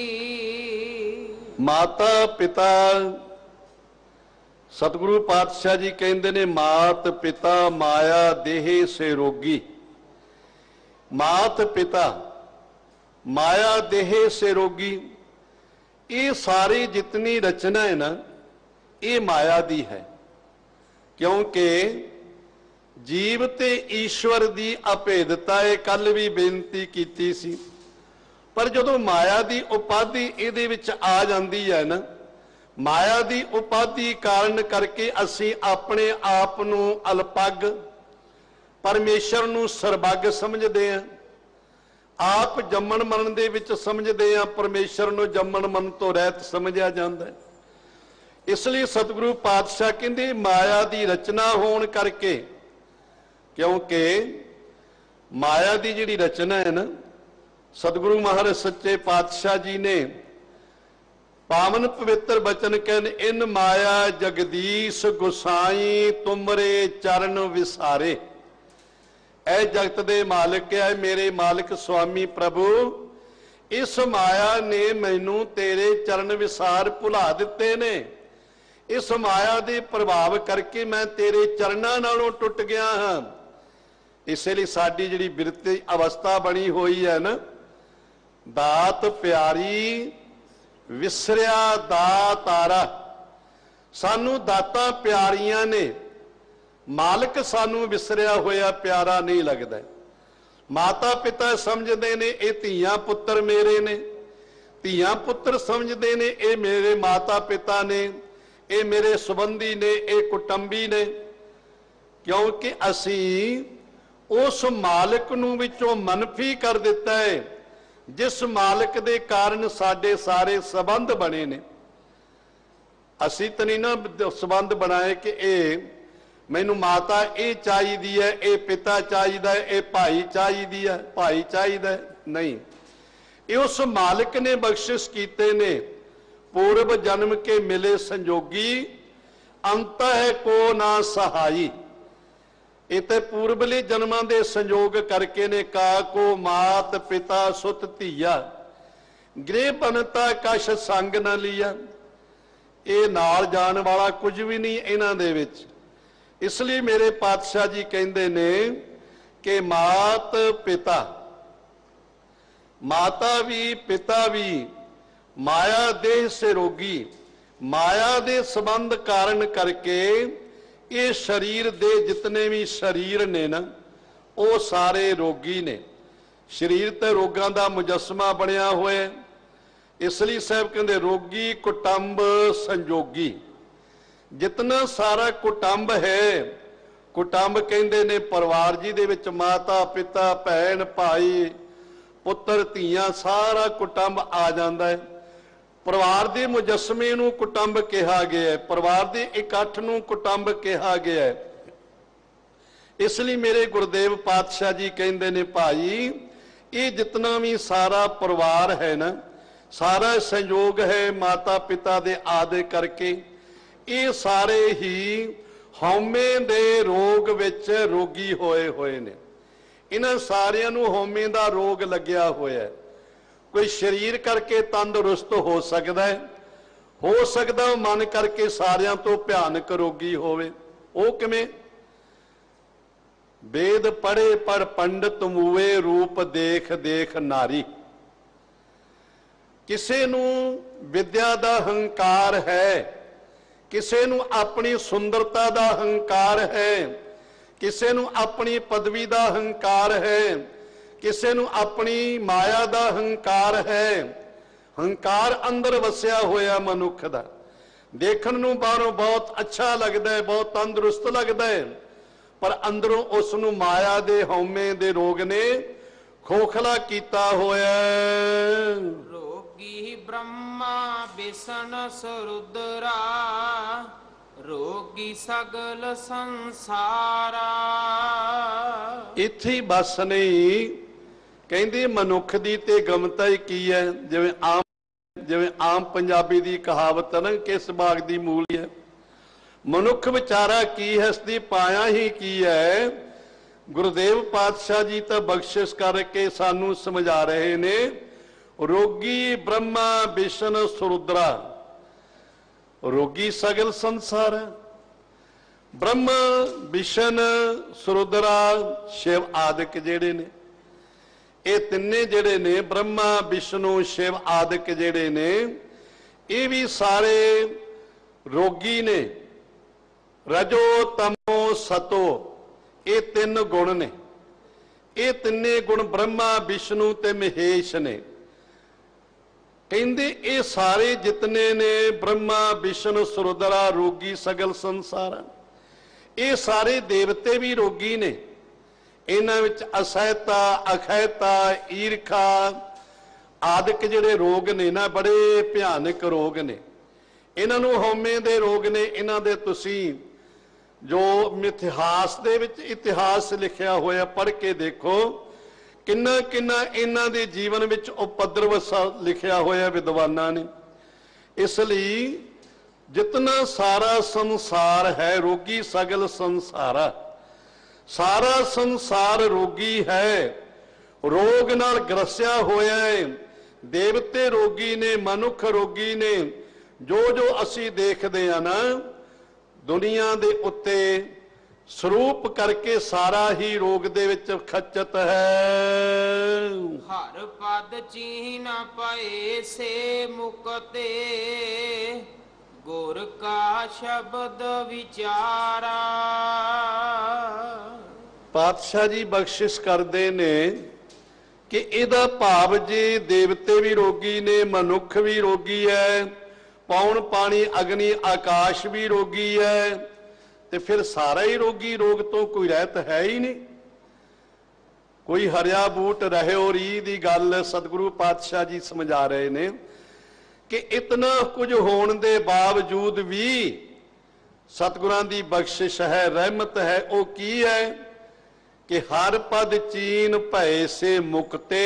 ਮਾਤਾ ਪਿਤਾ, ਸਤਿਗੁਰੂ ਪਾਤਸ਼ਾਹ ਜੀ ਕਹਿੰਦੇ ਨੇ, ਮਾਤ ਪਿਤਾ ਮਾਇਆ ਦੇਹ ਸੇ ਰੋਗੀ। ਮਾਤ ਪਿਤਾ ਮਾਇਆ ਦੇਹ ਸੇ ਰੋਗੀ, ਇਹ ਸਾਰੀ ਜਿਤਨੀ ਰਚਨਾ ਹੈ ਨਾ, ਇਹ ਮਾਇਆ ਦੀ ਹੈ। ਕਿਉਂਕਿ ਜੀਵ ਤੇ ਈਸ਼ਵਰ ਦੀ ਅਭੇਦਤਾ ਇਹ ਕੱਲ ਵੀ ਬੇਨਤੀ ਕੀਤੀ ਸੀ। ਪਰ ਜਦੋਂ ਮਾਇਆ ਦੀ ਉਪਾਧੀ ਇਹਦੇ ਵਿੱਚ ਆ ਜਾਂਦੀ ਹੈ ਨਾ, ਮਾਇਆ ਦੀ ਉਪਾਧੀ ਕਾਰਨ ਕਰਕੇ ਅਸੀਂ ਆਪਣੇ ਆਪ ਨੂੰ ਅਲਪੱਗ, ਪਰਮੇਸ਼ਰ ਨੂੰ ਸਰਬੱਗ ਸਮਝਦੇ ਹਾਂ। ਆਪ ਜੰਮਣ ਮਰਨ ਦੇ ਵਿੱਚ ਸਮਝਦੇ ਹਾਂ, ਪਰਮੇਸ਼ਰ ਨੂੰ ਜੰਮਣ ਮਰਨ ਤੋਂ ਰਹਿਤ ਸਮਝਿਆ ਜਾਂਦਾ ਹੈ। ਇਸ ਲਈ ਸਤਿਗੁਰੂ ਪਾਤਸ਼ਾਹ ਕਹਿੰਦੇ ਮਾਇਆ ਦੀ ਰਚਨਾ ਹੋਣ ਕਰਕੇ, ਕਿਉਂਕਿ ਮਾਇਆ ਦੀ ਜਿਹੜੀ ਰਚਨਾ ਹੈ ਨਾ, ਸਤਿਗੁਰੂ ਮਹਾਰਾਜ ਸੱਚੇ ਪਾਤਸ਼ਾਹ ਜੀ ਨੇ ਪਾਵਨ ਪਵਿੱਤਰ ਬਚਨ ਕਹਿੰਦੇ, ਇਨ ਮਾਇਆ ਜਗਦੀਸ਼ ਗੁਸਾਈ ਤੁਮਰੇ ਚਰਨ ਵਿਸਾਰੇ। ਐ ਜਗਤ ਦੇ ਮਾਲਕ ਹੈ, ਮੇਰੇ ਮਾਲਕ ਸੁਆਮੀ ਪ੍ਰਭੂ, ਇਸ ਮਾਇਆ ਨੇ ਮੈਨੂੰ ਤੇਰੇ ਚਰਨ ਵਿਸਾਰ ਭੁਲਾ ਦਿੱਤੇ ਨੇ। ਇਸ ਮਾਇਆ ਦੇ ਪ੍ਰਭਾਵ ਕਰਕੇ ਮੈਂ ਤੇਰੇ ਚਰਨਾਂ ਨਾਲੋਂ ਟੁੱਟ ਗਿਆ ਹਾਂ। ਇਸੇ ਲਈ ਸਾਡੀ ਜਿਹੜੀ ਬਿਰਤੀ ਅਵਸਥਾ ਬਣੀ ਹੋਈ ਹੈ ਨਾ, ਦਾਤ ਪਿਆਰੀ ਵਿਸਰਿਆ ਦਾਤਾਰਾ, ਸਾਨੂੰ ਦਾਤਾਂ ਪਿਆਰੀਆਂ ਨੇ, ਮਾਲਕ ਸਾਨੂੰ ਵਿਸਰਿਆ ਹੋਇਆ ਪਿਆਰਾ ਨਹੀਂ ਲੱਗਦਾ। ਮਾਤਾ ਪਿਤਾ ਸਮਝਦੇ ਨੇ ਇਹ ਧੀਆਂ ਪੁੱਤਰ ਮੇਰੇ ਨੇ, ਧੀਆਂ ਪੁੱਤਰ ਸਮਝਦੇ ਨੇ ਇਹ ਮੇਰੇ ਮਾਤਾ ਪਿਤਾ ਨੇ, ਇਹ ਮੇਰੇ ਸੰਬੰਧੀ ਨੇ, ਇਹ ਕੁਟੰਬੀ ਨੇ। ਕਿਉਂਕਿ ਅਸੀਂ ਉਸ ਮਾਲਕ ਨੂੰ ਵਿੱਚੋਂ ਮਨਫੀ ਕਰ ਦਿੱਤਾ ਹੈ, ਜਿਸ ਮਾਲਕ ਦੇ ਕਾਰਨ ਸਾਡੇ ਸਾਰੇ ਸੰਬੰਧ ਬਣੇ ਨੇ। ਅਸੀਂ ਤਾਂ ਨਹੀਂ ਨਾ ਸੰਬੰਧ ਬਣਾਏ ਕਿ ਇਹ ਮੈਨੂੰ ਮਾਤਾ ਇਹ ਚਾਹੀਦੀ ਹੈ, ਇਹ ਪਿਤਾ ਚਾਹੀਦਾ ਹੈ, ਇਹ ਭਾਈ ਚਾਹੀਦੀ ਹੈ, ਭਾਈ ਚਾਹੀਦਾ ਹੈ। ਨਹੀਂ, ਇਹ ਉਸ ਮਾਲਕ ਨੇ ਬਖਸ਼ਿਸ਼ ਕੀਤੇ ਨੇ। ਪੂਰਬ ਜਨਮ ਕੇ ਮਿਲੇ ਸੰਜੋਗੀ, ਅੰਤ ਹੈ ਕੋ ਨਾ ਸਹਾਈ। ਇਹ ਤੇ ਪੂਰਬਲੇ ਜਨਮਾਂ ਦੇ ਸੰਜੋਗ ਕਰਕੇ ਨੇ। ਕਾ ਕੋ ਮਾਤ ਪਿਤਾ ਸੁਤ ਧੀਆ, ਗ੍ਰਹਿ ਬਨਤਾ ਕਛ ਸੰਗ ਨਾ ਲਿਆ। ਇਹ ਨਾਲ ਜਾਣ ਵਾਲਾ ਕੁਝ ਵੀ ਨਹੀਂ ਇਹਨਾਂ ਦੇ ਵਿੱਚ। ਇਸ ਲਈ ਮੇਰੇ ਪਾਤਸ਼ਾਹ ਜੀ ਕਹਿੰਦੇ ਨੇ ਕਿ ਮਾਤ ਪਿਤਾ, ਮਾਤਾ ਵੀ ਪਿਤਾ ਵੀ ਮਾਇਆ ਦੇਹ ਸੇ ਰੋਗੀ, ਮਾਇਆ ਦੇ ਸੰਬੰਧ ਕਾਰਨ ਕਰਕੇ ਇਹ ਸਰੀਰ ਦੇ ਜਿਤਨੇ ਵੀ ਸਰੀਰ ਨੇ ਨਾ, ਉਹ ਸਾਰੇ ਰੋਗੀ ਨੇ। ਸਰੀਰ ਤੇ ਰੋਗਾਂ ਦਾ ਮੁਜੱਸਮਾ ਬਣਿਆ ਹੋਇਆ। ਇਸ ਲਈ ਸਾਹਿਬ ਕਹਿੰਦੇ ਰੋਗੀ ਕੁਟੰਬ ਸੰਜੋਗੀ। ਜਿਤਨਾ ਸਾਰਾ ਕੁਟੰਬ ਹੈ, ਕੁਟੰਬ ਕਹਿੰਦੇ ਨੇ ਪਰਿਵਾਰ ਜੀ ਦੇ ਵਿੱਚ ਮਾਤਾ ਪਿਤਾ ਭੈਣ ਭਾਈ ਪੁੱਤਰ ਧੀਆਂ, ਸਾਰਾ ਕੁਟੰਬ ਆ ਜਾਂਦਾ ਹੈ। ਪਰਿਵਾਰ ਦੇ ਮੁਜੱਸਮੇ ਨੂੰ ਕੁਟੰਬ ਕਿਹਾ ਗਿਆ ਹੈ, ਪਰਿਵਾਰ ਦੇ ਇਕੱਠ ਨੂੰ ਕੁਟੰਬ ਕਿਹਾ ਗਿਆ ਹੈ। ਇਸ ਲਈ ਮੇਰੇ ਗੁਰਦੇਵ ਪਾਤਸ਼ਾਹ ਜੀ ਕਹਿੰਦੇ ਨੇ, ਭਾਈ ਇਹ ਜਿਤਨਾ ਵੀ ਸਾਰਾ ਪਰਿਵਾਰ ਹੈ ਨਾ, ਸਾਰਾ ਸੰਯੋਗ ਹੈ ਮਾਤਾ ਪਿਤਾ ਦੇ ਆਦਿ ਕਰਕੇ, ਇਹ ਸਾਰੇ ਹੀ ਹਉਮੈ ਦੇ ਰੋਗ ਵਿੱਚ ਰੋਗੀ ਹੋਏ ਨੇ। ਇਹਨਾਂ ਸਾਰਿਆਂ ਨੂੰ ਹਉਮੈ ਦਾ ਰੋਗ ਲੱਗਿਆ ਹੋਇਆ ਹੈ। ਕੋਈ ਸਰੀਰ ਕਰਕੇ ਤੰਦਰੁਸਤ ਹੋ ਸਕਦਾ ਹੈ, ਹੋ ਸਕਦਾ ਉਹ ਮਨ ਕਰਕੇ ਸਾਰਿਆਂ ਤੋਂ ਭਿਆਨਕ ਰੋਗੀ ਹੋਵੇ। ਉਹ ਕਿਵੇਂ? ਵੇਦ ਪੜ੍ਹੇ ਪਰ ਪੰਡਤ ਮੂਏ, ਰੂਪ ਦੇਖ ਦੇਖ ਨਾਰੀ। ਕਿਸੇ ਨੂੰ ਵਿਦਿਆ ਦਾ ਹੰਕਾਰ ਹੈ, ਕਿਸੇ ਨੂੰ ਆਪਣੀ ਸੁੰਦਰਤਾ ਦਾ ਹੰਕਾਰ ਹੈ, ਕਿਸੇ ਨੂੰ ਆਪਣੀ ਪਦਵੀ ਦਾ ਹੰਕਾਰ ਹੈ, ਕਿਸੇ ਨੂੰ ਆਪਣੀ ਮਾਇਆ ਦਾ ਹੰਕਾਰ ਹੈ। ਹੰਕਾਰ ਅੰਦਰ ਵਸਿਆ ਹੋਇਆ ਮਨੁੱਖ ਦਾ, ਦੇਖਣ ਨੂੰ ਬਾਹਰੋਂ ਬਹੁਤ ਅੱਛਾ ਲੱਗਦਾ ਹੈ, ਬਹੁਤ ਤੰਦਰੁਸਤ ਲੱਗਦਾ ਹੈ, ਪਰ ਅੰਦਰੋਂ ਉਸ ਨੂੰ ਮਾਇਆ ਦੇ ਹਉਮੈ ਦੇ ਰੋਗ ਨੇ ਖੋਖਲਾ ਕੀਤਾ ਹੋਇਆ। ਰੋਗੀ ਬ੍ਰਹਮਾ ਵਿਸ਼ਨ ਸਰੁਦਰਾ, ਰੋਗ ਰੋਗੀ ਸਗਲ ਸੰਸਾਰਾ। ਇੱਥੇ ਹੀ ਬਸ ਨਹੀਂ, ਕਹਿੰਦੇ ਮਨੁੱਖ ਦੀ ਤੇ ਗਮਤਾ ਹੀ ਕੀ ਹੈ। ਜਿਵੇਂ ਆਮ ਪੰਜਾਬੀ ਦੀ ਕਹਾਵਤ ਹੈ ਨਾ, ਕਿਸ ਬਾਗ ਦੀ ਮੂਲੀ ਹੈ। ਮਨੁੱਖ ਵਿਚਾਰਾ ਕੀ ਹੈ, ਇਸ ਦੀ ਪਾਇਆ ਹੀ ਕੀ ਹੈ। ਗੁਰਦੇਵ ਪਾਤਸ਼ਾਹ ਜੀ ਤਾਂ ਬਖਸ਼ਿਸ਼ ਕਰਕੇ ਸਾਨੂੰ ਸਮਝਾ ਰਹੇ ਨੇ, ਰੋਗੀ ਬ੍ਰਹਮਾ ਵਿਸ਼ਨ ਸੁਰੁਦਰਾ। ਰੋਗੀ ਸਗਲ ਸੰਸਾਰ, ਬ੍ਰਹਮਾ ਵਿਸ਼ਨ ਸੁਰੁਦਰਾ ਸ਼ਿਵ ਆਦਿਕ ਜਿਹੜੇ ਨੇ, ਇਹ ਤਿੰਨੇ ਜਿਹੜੇ ਨੇ ਬ੍ਰਹਮਾ ਵਿਸ਼ਨੂੰ ਸ਼ਿਵ ਆਦਿਕ ਜਿਹੜੇ ਨੇ, ਇਹ ਵੀ ਸਾਰੇ ਰੋਗੀ ਨੇ। ਰਜੋ ਤਮੋ ਸਤੋ, ਇਹ ਤਿੰਨ ਗੁਣ ਨੇ। ਇਹ ਤਿੰਨੇ ਗੁਣ ਬ੍ਰਹਮਾ ਵਿਸ਼ਨੂੰ ਤੇ ਮਹੇਸ਼ ਨੇ। ਕਹਿੰਦੇ ਇਹ ਸਾਰੇ ਜਿਤਨੇ ਨੇ ਬ੍ਰਹਮਾ ਵਿਸ਼ਨੂੰ ਸੁਰੁਦਰਾ ਰੋਗੀ ਸਗਲ ਸੰਸਾਰ, ਇਹ ਸਾਰੇ ਦੇਵਤੇ ਵੀ ਰੋਗੀ ਨੇ। ਇਹਨਾਂ ਵਿੱਚ ਅਸਹਿਤਾ, ਅਖੈਤਾ, ਈਰਖਾ ਆਦਿਕ ਜਿਹੜੇ ਰੋਗ ਨੇ ਨਾ, ਬੜੇ ਭਿਆਨਕ ਰੋਗ ਨੇ। ਇਹਨਾਂ ਨੂੰ ਹਉਮੈ ਦੇ ਰੋਗ ਨੇ। ਇਹਨਾਂ ਦੇ ਤੁਸੀਂ ਜੋ ਇਤਿਹਾਸ ਦੇ ਵਿੱਚ ਇਤਿਹਾਸ ਲਿਖਿਆ ਹੋਇਆ ਪੜ੍ਹ ਕੇ ਦੇਖੋ, ਕਿੰਨਾ ਕਿੰਨਾ ਇਹਨਾਂ ਦੇ ਜੀਵਨ ਵਿੱਚ ਉਪਦਰਵ ਲਿਖਿਆ ਹੋਇਆ ਵਿਦਵਾਨਾਂ ਨੇ। ਇਸ ਲਈ ਜਿਤਨਾ ਸਾਰਾ ਸੰਸਾਰ ਹੈ ਰੋਗੀ ਸਗਲ ਸੰਸਾਰਾ, ਸਾਰਾ ਸੰਸਾਰ ਰੋਗੀ ਹੈ, ਰੋਗ ਨਾਲ ਗ੍ਰਸਿਆ ਹੋਇਆ ਹੈ। ਦੇਵਤੇ ਰੋਗੀ ਨੇ, ਮਨੁੱਖ ਰੋਗੀ ਨੇ। ਜੋ ਜੋ ਅਸੀਂ ਦੇਖਦੇ ਆ ਨਾ ਦੁਨੀਆ ਦੇ ਉੱਤੇ, ਸਰੂਪ ਕਰਕੇ ਸਾਰਾ ਹੀ ਰੋਗ ਦੇ ਵਿੱਚ ਖੱਚਤ ਹੈ। ਹਰ ਪਦ ਚੀਨ ਪਏ ਸੇ ਮੁਕਤੇ, ਗੁਰ ਕਾ ਸ਼ਬਦ ਵਿਚਾਰਾ। ਪਾਤਸ਼ਾਹ ਜੀ ਬਖਸ਼ਿਸ਼ ਕਰਦੇ ਨੇ ਕਿ ਇਹਦਾ ਭਾਵ ਜੇ ਦੇਵਤੇ ਵੀ ਰੋਗੀ ਨੇ, ਮਨੁੱਖ ਵੀ ਰੋਗੀ ਹੈ, ਪੌਣ ਪਾਣੀ ਅਗਨੀ ਆਕਾਸ਼ ਵੀ ਰੋਗੀ ਹੈ, ਤੇ ਫਿਰ ਸਾਰਾ ਹੀ ਰੋਗੀ। ਰੋਗ ਤੋਂ ਕੋਈ ਰਹਿਤ ਹੈ ਹੀ ਨਹੀਂ। ਕੋਈ ਹਰਿਆ ਬੂਟ ਰਹਿਓ ਰੀ ਦੀ ਗੱਲ ਸਤਿਗੁਰੂ ਪਾਤਸ਼ਾਹ ਜੀ ਸਮਝਾ ਰਹੇ ਨੇ ਕਿ ਇਤਨਾ ਕੁਝ ਹੋਣ ਦੇ ਬਾਵਜੂਦ ਵੀ ਸਤਿਗੁਰਾਂ ਦੀ ਬਖਸ਼ਿਸ਼ ਹੈ, ਰਹਿਮਤ ਹੈ। ਉਹ ਕੀ ਹੈ ਕਿ ਹਰ ਪਦ ਚੀਨ ਭਏ ਸੇ ਮੁਕਤੇ।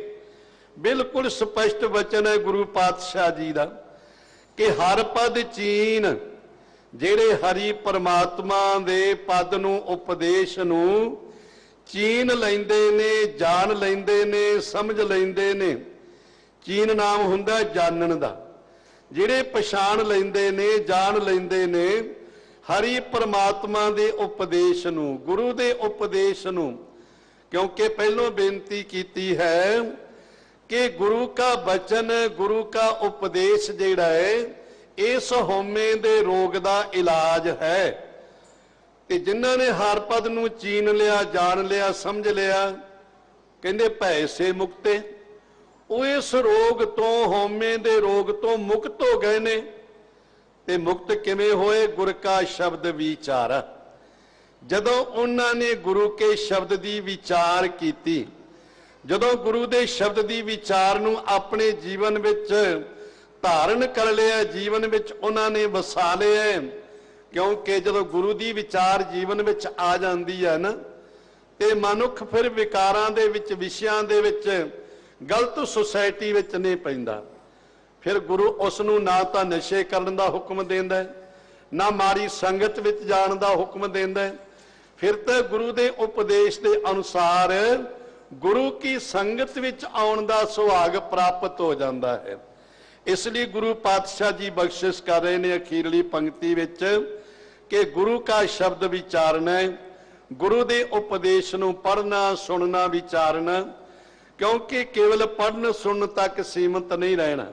ਬਿਲਕੁਲ ਸਪਸ਼ਟ ਵਚਨ ਹੈ ਗੁਰੂ ਪਾਤਸ਼ਾਹ ਜੀ ਦਾ ਕਿ ਹਰ ਪਦ ਚੀਨ, ਜਿਹੜੇ ਹਰੀ ਪਰਮਾਤਮਾ ਦੇ ਪਦ ਨੂੰ, ਉਪਦੇਸ਼ ਨੂੰ ਚੀਨ ਲੈਂਦੇ ਨੇ, ਜਾਣ ਲੈਂਦੇ ਨੇ, ਸਮਝ ਲੈਂਦੇ ਨੇ। ਚੀਨ ਨਾਮ ਹੁੰਦਾ ਜਾਣਨ ਦਾ। ਜਿਹੜੇ ਪਛਾਣ ਲੈਂਦੇ ਨੇ, ਜਾਣ ਲੈਂਦੇ ਨੇ ਹਰੀ ਪਰਮਾਤਮਾ ਦੇ ਉਪਦੇਸ਼ ਨੂੰ, ਗੁਰੂ ਦੇ ਉਪਦੇਸ਼ ਨੂੰ। ਕਿਉਂਕਿ ਪਹਿਲੋਂ ਬੇਨਤੀ ਕੀਤੀ ਹੈ ਕਿ ਗੁਰੂ ਕਾ ਬਚਨ, ਗੁਰੂ ਕਾ ਉਪਦੇਸ਼ ਜਿਹੜਾ ਹੈ, ਇਸ ਹਉਮੈ ਦੇ ਰੋਗ ਦਾ ਇਲਾਜ ਹੈ। ਤੇ ਜਿਨ੍ਹਾਂ ਨੇ ਹਰ ਪਦ ਨੂੰ ਚੀਨ ਲਿਆ, ਜਾਣ ਲਿਆ, ਸਮਝ ਲਿਆ, ਕਹਿੰਦੇ ਭੈ ਸੇ ਮੁਕਤੇ, ਉਹ ਇਸ ਰੋਗ ਤੋਂ, ਹਉਮੈ ਦੇ ਰੋਗ ਤੋਂ ਮੁਕਤ ਹੋ ਗਏ ਨੇ। ਤੇ ਮੁਕਤ ਕਿਵੇਂ ਹੋਏ? ਗੁਰ ਕਾ ਸ਼ਬਦ ਵਿਚਾਰਾ। ਜਦੋਂ ਉਹਨਾਂ ਨੇ ਗੁਰੂ ਕੇ ਸ਼ਬਦ ਦੀ ਵਿਚਾਰ ਕੀਤੀ, ਜਦੋਂ ਗੁਰੂ ਦੇ ਸ਼ਬਦ ਦੀ ਵਿਚਾਰ ਨੂੰ ਆਪਣੇ ਜੀਵਨ ਵਿੱਚ ਧਾਰਨ ਕਰ ਲਿਆ, ਜੀਵਨ ਵਿੱਚ ਉਹਨਾਂ ਨੇ ਵਸਾ ਲਿਆ। ਕਿਉਂਕਿ ਜਦੋਂ ਗੁਰੂ ਦੀ ਵਿਚਾਰ ਜੀਵਨ ਵਿੱਚ ਆ ਜਾਂਦੀ ਹੈ ਨਾ, ਤੇ ਮਨੁੱਖ ਫਿਰ ਵਿਕਾਰਾਂ ਦੇ ਵਿੱਚ, ਵਿਸ਼ਿਆਂ ਦੇ ਵਿੱਚ, ਗਲਤ ਸੁਸਾਇਟੀ ਵਿੱਚ ਨਹੀਂ ਪੈਂਦਾ। ਫਿਰ ਗੁਰੂ ਉਸ ਨੂੰ ਨਾ ਤਾਂ ਨਸ਼ੇ ਕਰਨ ਦਾ ਹੁਕਮ ਦਿੰਦਾ, ਨਾ ਮਾੜੀ ਸੰਗਤ ਵਿੱਚ ਜਾਣ ਦਾ ਹੁਕਮ ਦਿੰਦਾ। ਫਿਰ ਤਾਂ ਗੁਰੂ ਦੇ ਉਪਦੇਸ਼ ਦੇ ਅਨੁਸਾਰ ਗੁਰੂ ਕੀ ਸੰਗਤ ਵਿੱਚ ਆਉਣ ਦਾ ਸੁਭਾਗ ਪ੍ਰਾਪਤ ਹੋ ਜਾਂਦਾ ਹੈ। ਇਸ ਲਈ ਗੁਰੂ ਪਾਤਸ਼ਾਹ ਜੀ ਬਖਸ਼ਿਸ਼ ਕਰ ਰਹੇ ਨੇ ਅਖੀਰਲੀ ਪੰਕਤੀ ਵਿੱਚ ਕਿ ਗੁਰੂ ਕਾ ਸ਼ਬਦ ਵਿਚਾਰਨਾ, ਗੁਰੂ ਦੇ ਉਪਦੇਸ਼ ਨੂੰ ਪੜ੍ਹਨਾ, ਸੁਣਨਾ, ਵਿਚਾਰਨਾ। ਕਿਉਂਕਿ ਕੇਵਲ ਪੜ੍ਹਨ ਸੁਣਨ ਤੱਕ ਸੀਮਤ ਨਹੀਂ ਰਹਿਣਾ।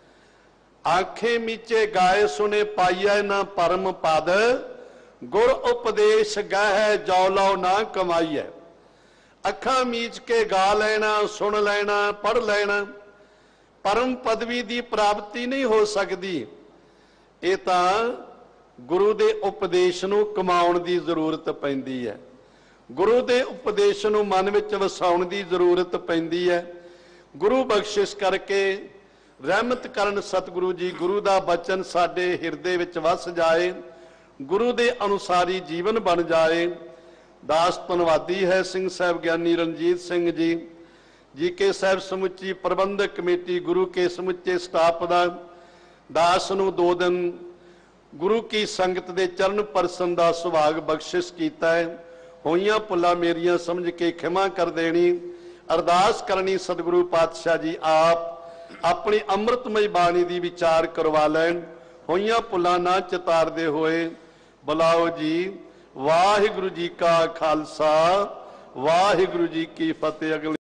ਆਖੇ ਮੀਚੇ ਗਾਏ ਸੁਨੇ ਪਾਈਐ ਨਾ ਪਰਮ ਪਦ, ਗੁਰ ਉਪਦੇਸ਼ ਗਾਹੈ ਜੋ ਲਓ ਨਾ ਕਮਾਈਐ। ਅੱਖਾਂ ਮੀਚ ਕੇ ਗਾ ਲੈਣਾ, ਸੁਣ ਲੈਣਾ, ਪੜ੍ਹ ਲੈਣਾ, ਪਰਮ ਪਦਵੀ ਦੀ ਪ੍ਰਾਪਤੀ ਨਹੀਂ ਹੋ ਸਕਦੀ। ਇਹ ਤਾਂ ਗੁਰੂ ਦੇ ਉਪਦੇਸ਼ ਨੂੰ ਕਮਾਉਣ ਦੀ ਜ਼ਰੂਰਤ ਪੈਂਦੀ ਹੈ, ਗੁਰੂ ਦੇ ਉਪਦੇਸ਼ ਨੂੰ ਮਨ ਵਿੱਚ ਵਸਾਉਣ ਦੀ ਜ਼ਰੂਰਤ ਪੈਂਦੀ ਹੈ। ਗੁਰੂ ਬਖਸ਼ਿਸ਼ ਕਰਕੇ ਰਹਿਮਤ ਕਰਨ ਸਤਿਗੁਰੂ ਜੀ, ਗੁਰੂ ਦਾ ਬਚਨ ਸਾਡੇ ਹਿਰਦੇ ਵਿੱਚ ਵਸ ਜਾਏ, ਗੁਰੂ ਦੇ ਅਨੁਸਾਰੀ ਜੀਵਨ ਬਣ ਜਾਏ। ਦਾਸ ਧੰਨਵਾਦੀ ਹੈ ਸਿੰਘ ਸਾਹਿਬ ਗਿਆਨੀ ਰਣਜੀਤ ਸਿੰਘ ਜੀ ਕੇ ਸਾਹਿਬ ਸਮੁੱਚੀ ਪ੍ਰਬੰਧਕ ਕਮੇਟੀ ਗੁਰੂ ਕੇ ਸਮੁੱਚੇ ਸਟਾਫ ਦਾ ਦਾਸ ਨੂੰ 2 ਦਿਨ ਗੁਰੂ ਕੀ ਸੰਗਤ ਦੇ ਚਰਨ ਪਰਸਨ ਦਾ ਸੁਭਾਗ ਬਖਸ਼ਿਸ਼ ਕੀਤਾ ਹੈ। ਹੋਈਆਂ ਭੁੱਲਾਂ ਮੇਰੀਆਂ ਸਮਝ ਕੇ ਖਿਮਾ ਕਰ ਦੇਣੀ। ਅਰਦਾਸ ਕਰਨੀ ਸਤਿਗੁਰੂ ਪਾਤਸ਼ਾਹ ਜੀ ਆਪ ਆਪਣੀ ਅੰਮ੍ਰਿਤਮਈ ਬਾਣੀ ਦੀ ਵਿਚਾਰ ਕਰਵਾ ਲੈਣ। ਹੋਈਆਂ ਭੁੱਲਾਂ ਨਾ ਚਿਤਾਰਦੇ ਹੋਏ ਬੁਲਾਓ ਜੀ। ਵਾਹਿਗੁਰੂ ਜੀ ਕਾ ਖਾਲਸਾ, ਵਾਹਿਗੁਰੂ ਜੀ ਕੀ ਫਤਿਹ। ਅਗਲੇ